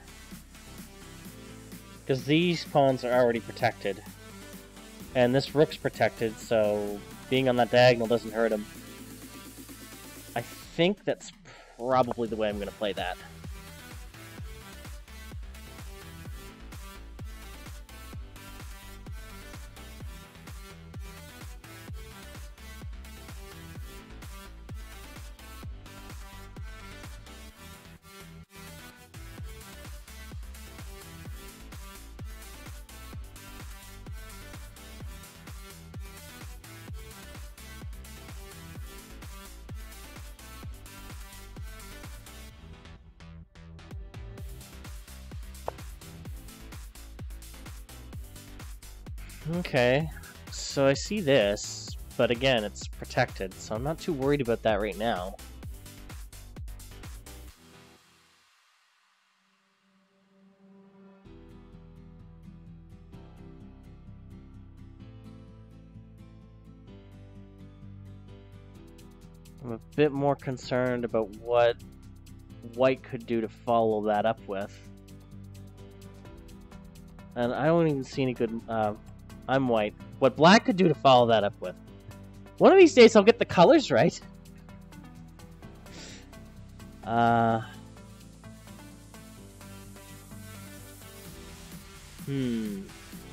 Because these pawns are already protected. And this rook's protected, so being on that diagonal doesn't hurt him. I think that's probably the way I'm going to play that. Okay, so I see this, but again, it's protected, so I'm not too worried about that right now. I'm a bit more concerned about what white could do to follow that up with. And I don't even see any good... Uh, I'm white. What black could do to follow that up with. One of these days I'll get the colors right. Uh... Hmm...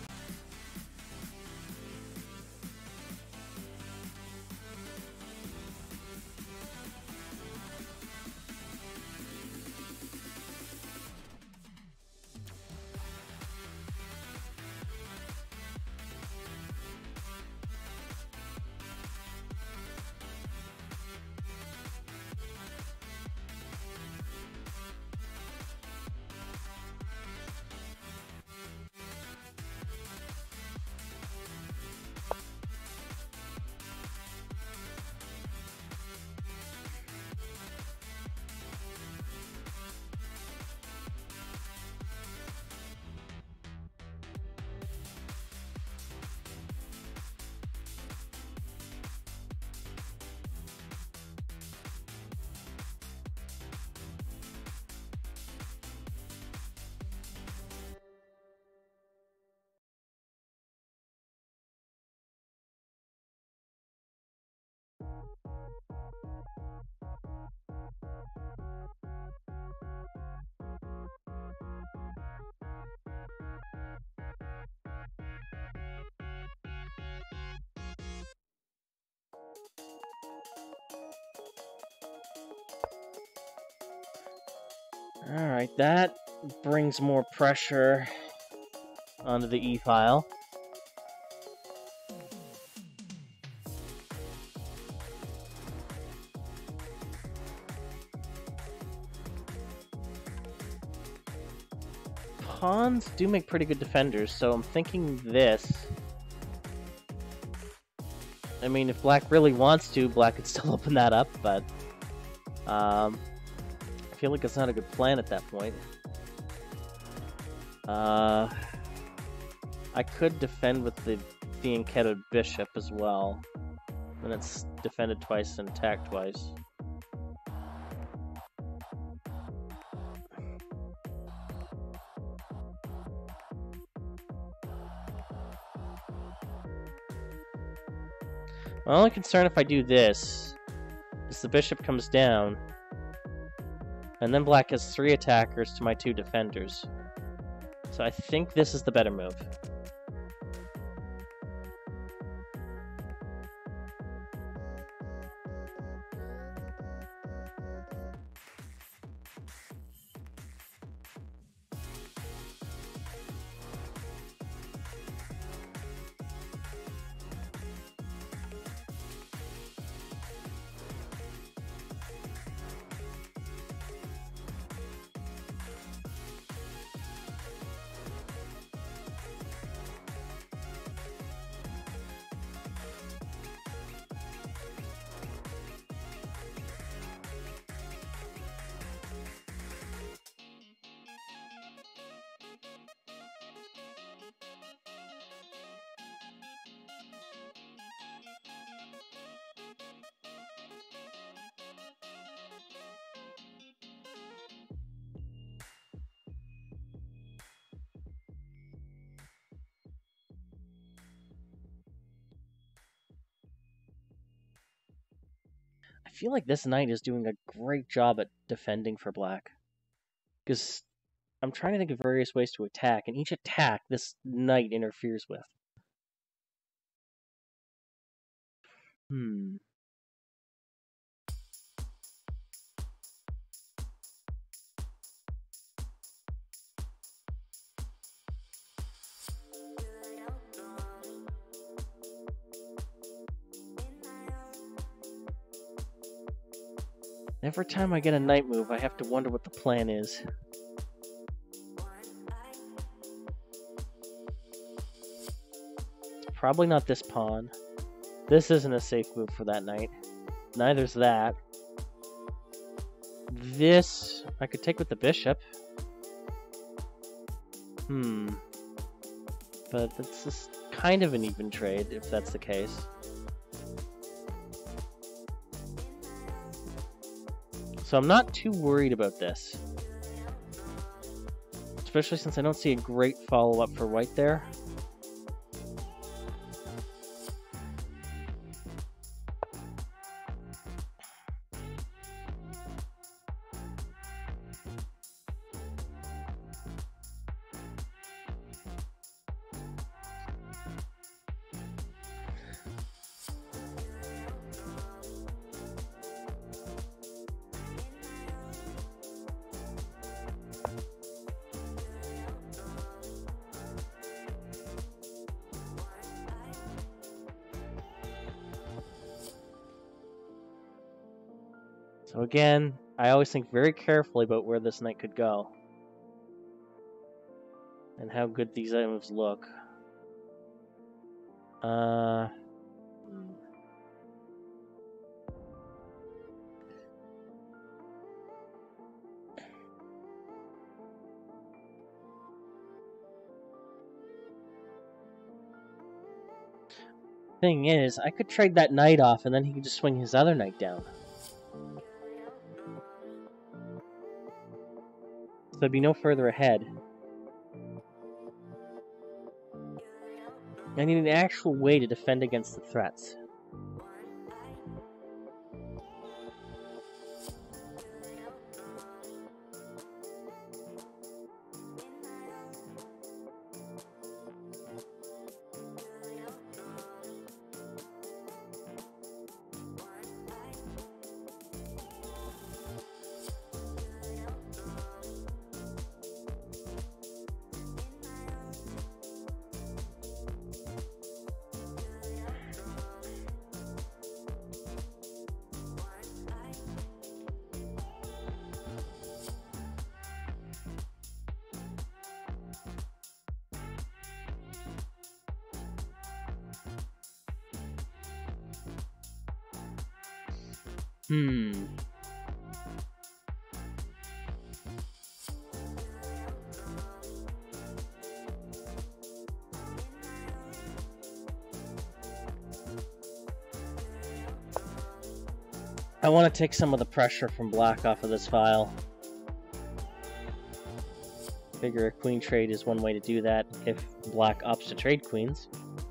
Alright, that brings more pressure onto the e-file. Pawns do make pretty good defenders, so I'm thinking this. I mean, if black really wants to, black could still open that up, but... Um... I feel like it's not a good plan at that point. Uh, I could defend with the Fianchettoed Bishop as well. And it's defended twice and attacked twice. My only concern if I do this is the bishop comes down, and then black has three attackers to my two defenders. So I think this is the better move. feel like this knight is doing a great job at defending for black. Because I'm trying to think of various ways to attack, and each attack this knight interferes with. Hmm. Every time I get a knight move, I have to wonder what the plan is. It's probably not this pawn. This isn't a safe move for that knight. Neither's that. This I could take with the bishop. Hmm. But that's just kind of an even trade, if that's the case. So I'm not too worried about this. Especially since I don't see a great follow-up for white there. So again, I always think very carefully about where this knight could go. And how good these items look. Uh... Hmm. Thing is, I could trade that knight off and then he could just swing his other knight down. So I'd be no further ahead. I need an actual way to defend against the threats. Hmm. I want to take some of the pressure from black off of this file. Figure a queen trade is one way to do that if black opts to trade queens.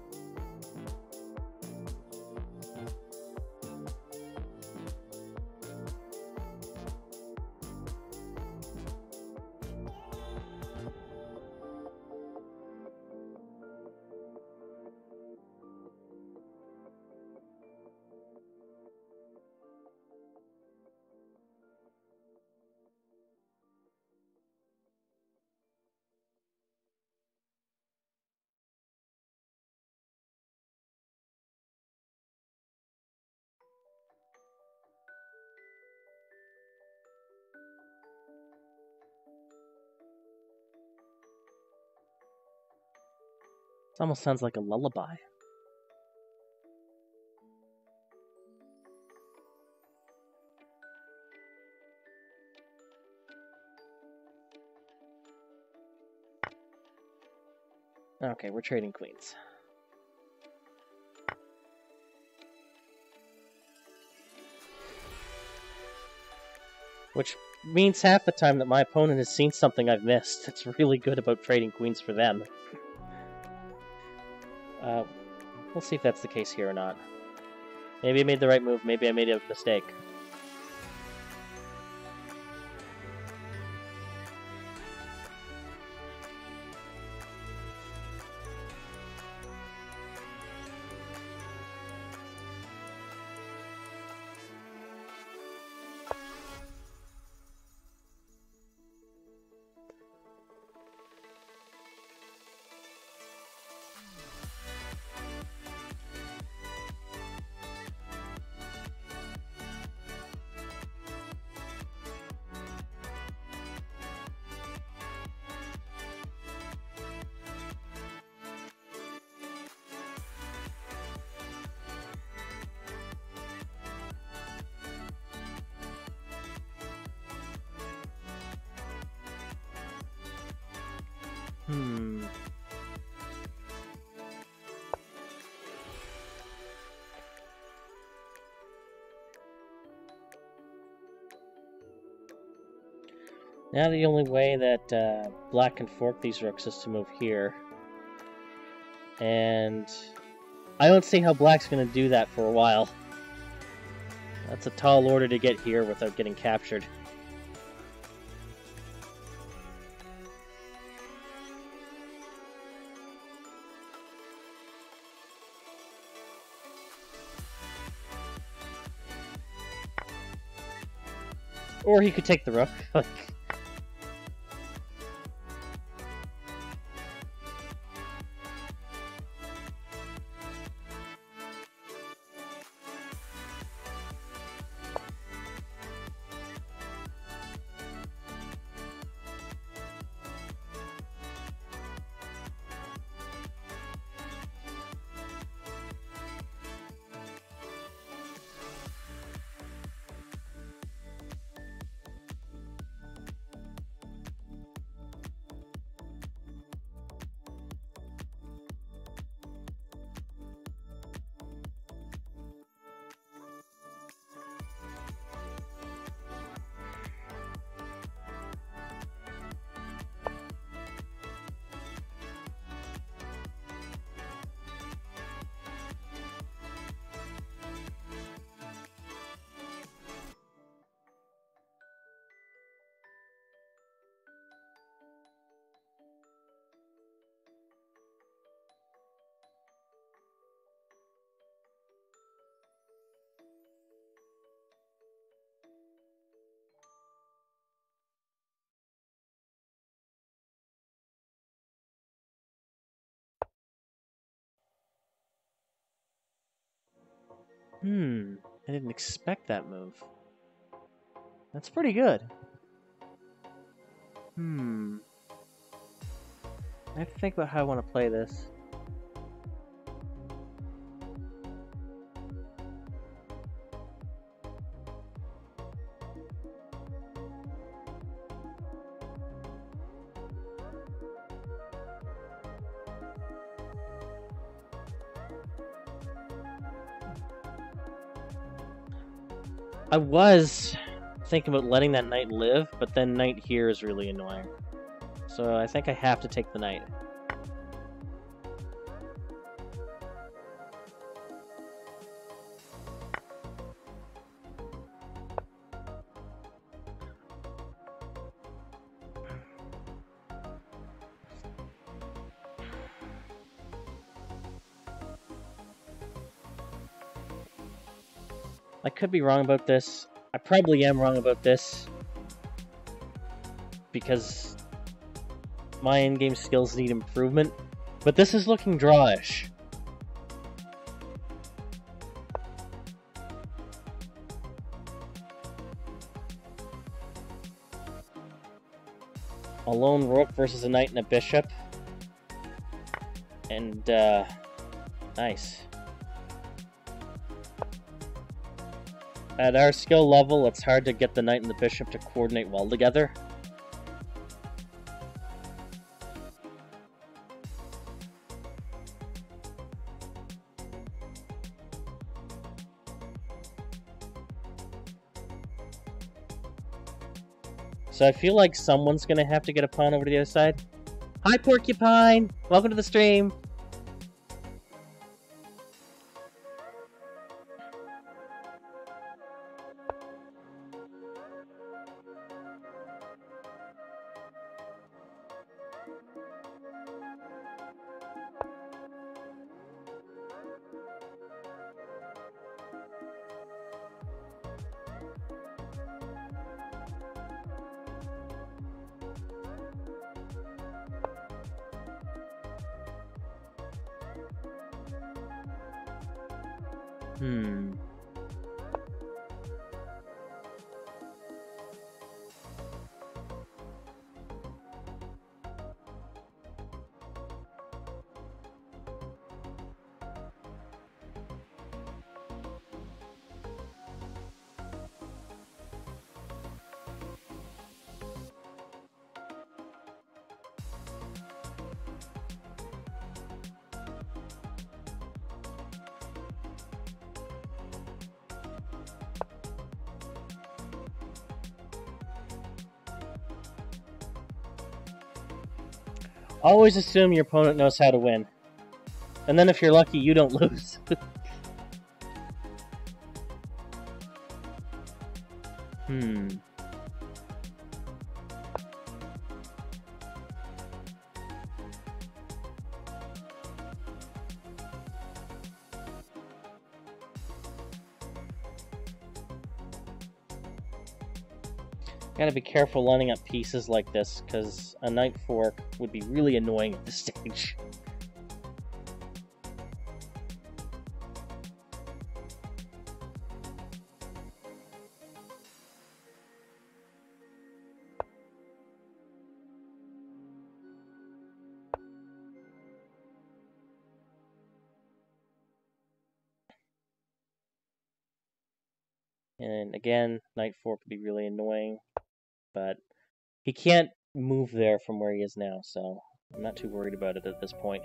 This almost sounds like a lullaby. Okay, we're trading queens. Which means half the time that my opponent has seen something I've missed. It's really good about trading queens for them. Uh, we'll see if that's the case here or not. Maybe I made the right move, maybe I made a mistake. Hmm. Now the only way that uh, black can fork these rooks is to move here. And I don't see how black's going to do that for a while. That's a tall order to get here without getting captured. Or he could take the rook. Like, hmm, I didn't expect that move. That's pretty good. Hmm. I have to think about how I want to play this. I was thinking about letting that knight live, but then knight here is really annoying. So I think I have to take the knight. I could be wrong about this. I probably am wrong about this. Because my in-game skills need improvement. But this is looking drawish. A lone rook versus a knight and a bishop. And, uh... nice. At our skill level, it's hard to get the knight and the bishop to coordinate well together. So I feel like someone's gonna have to get a pawn over to the other side. Hi, Porcupine! Welcome to the stream! Hmm. Always assume your opponent knows how to win. And then if you're lucky, you don't lose. Hmm. Gotta be careful lining up pieces like this, because a knight fork would be really annoying at this stage. And again, knight fork would be really annoying, but he can't move there from where he is now, so I'm not too worried about it at this point.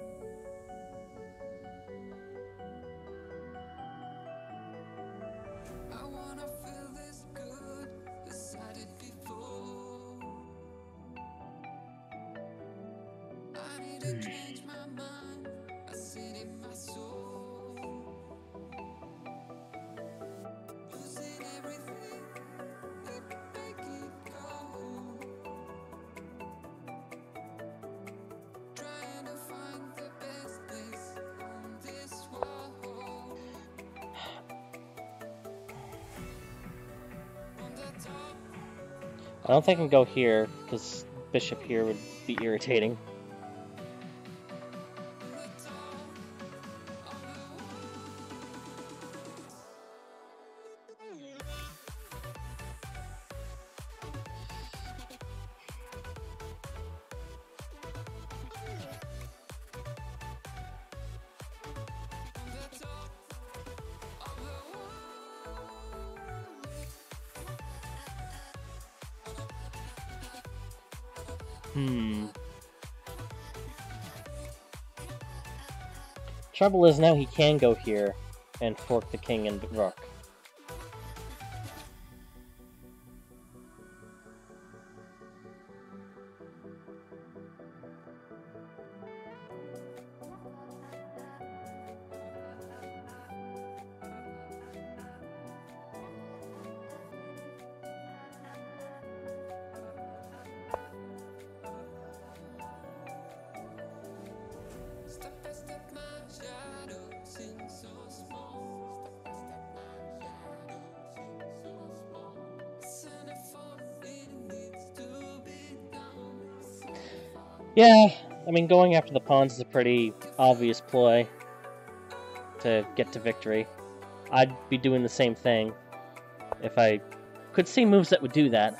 I don't think I can go here, because bishop here would be irritating. Hmm. Trouble is now he can go here and fork the king and rook. Yeah, I mean, going after the pawns is a pretty obvious ploy to get to victory. I'd be doing the same thing if I could see moves that would do that.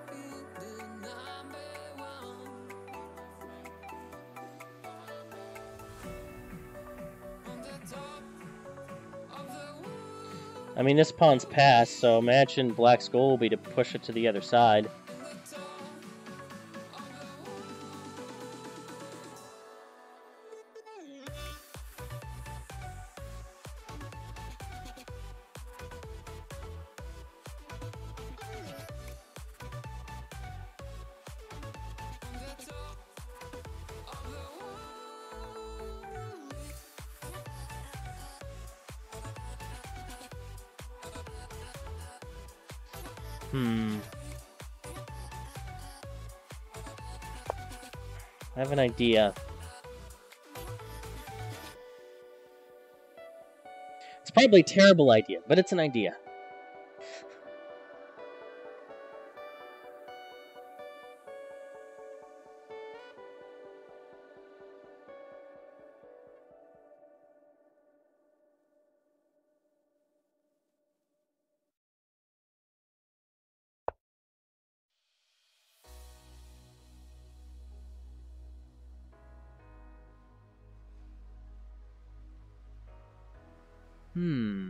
I mean, this pawn's passed, so imagine black's goal will be to push it to the other side. Hmm. I have an idea. It's probably a terrible idea, but it's an idea. Hmm.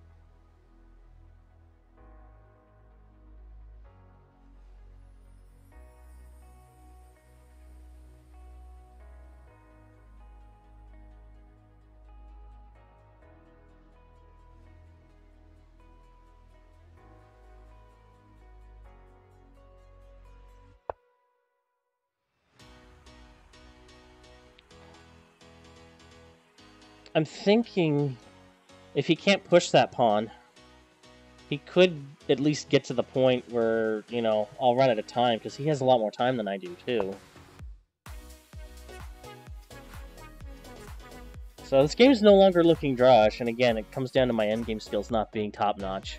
I'm thinking if he can't push that pawn, he could at least get to the point where, you know, I'll run out of time, because he has a lot more time than I do, too. So this game's no longer looking drawish, and again, it comes down to my endgame skills not being top-notch.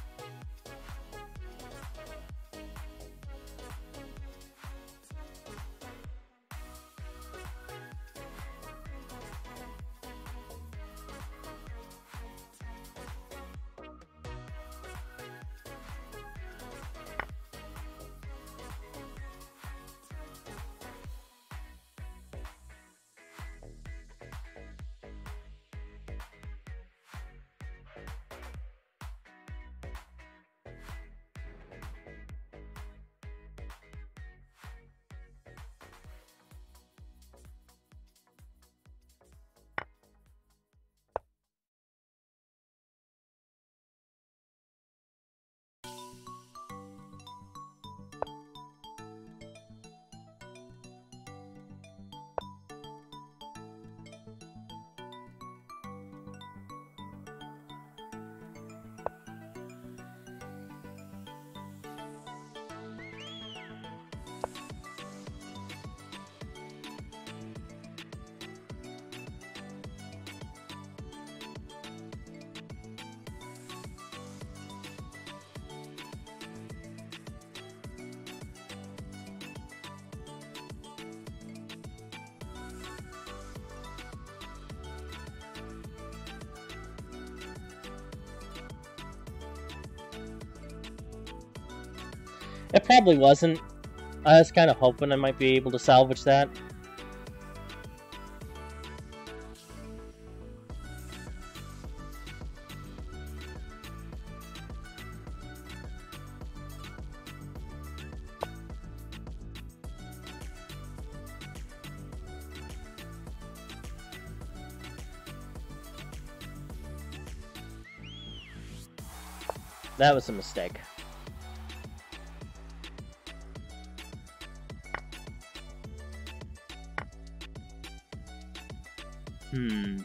It probably wasn't. I was kind of hoping I might be able to salvage that. That was a mistake. Hmm.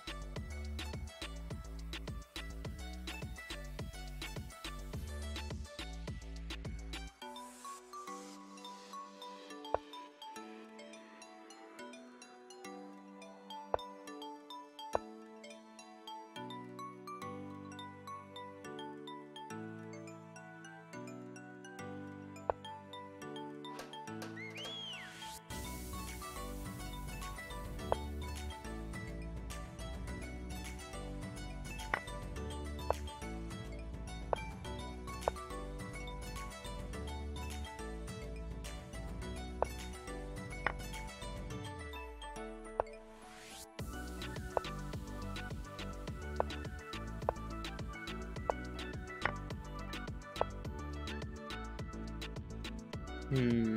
Hmm.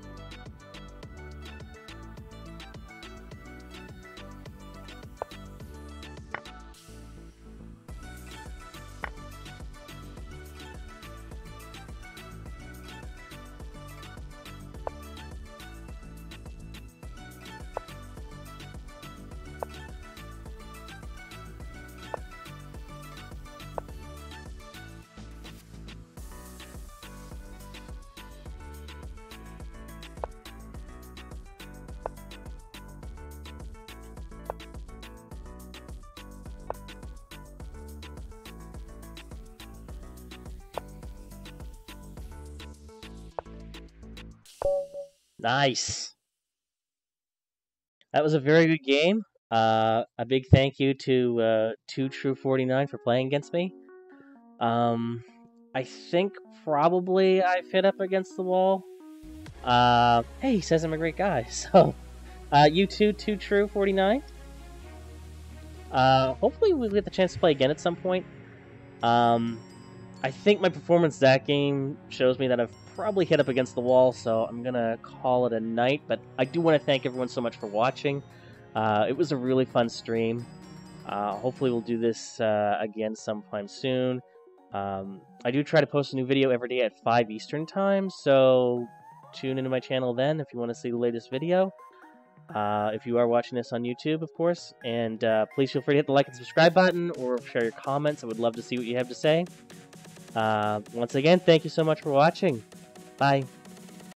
Nice. That was a very good game. Uh, a big thank you to uh, two True forty-nine for playing against me. Um, I think probably I fit up against the wall. Uh, hey, he says I'm a great guy. So, uh, you too, two True forty-nine. Uh, hopefully we'll get the chance to play again at some point. Um, I think my performance that game shows me that I've probably hit up against the wall, so I'm gonna call it a night. But I do want to thank everyone so much for watching. Uh, it was a really fun stream. Uh, hopefully we'll do this uh, again sometime soon. Um, I do try to post a new video every day at five Eastern time, so tune into my channel then if you want to see the latest video. Uh, if you are watching this on YouTube, of course. And uh, please feel free to hit the like and subscribe button or share your comments. I would love to see what you have to say. Uh, once again, thank you so much for watching. Bye.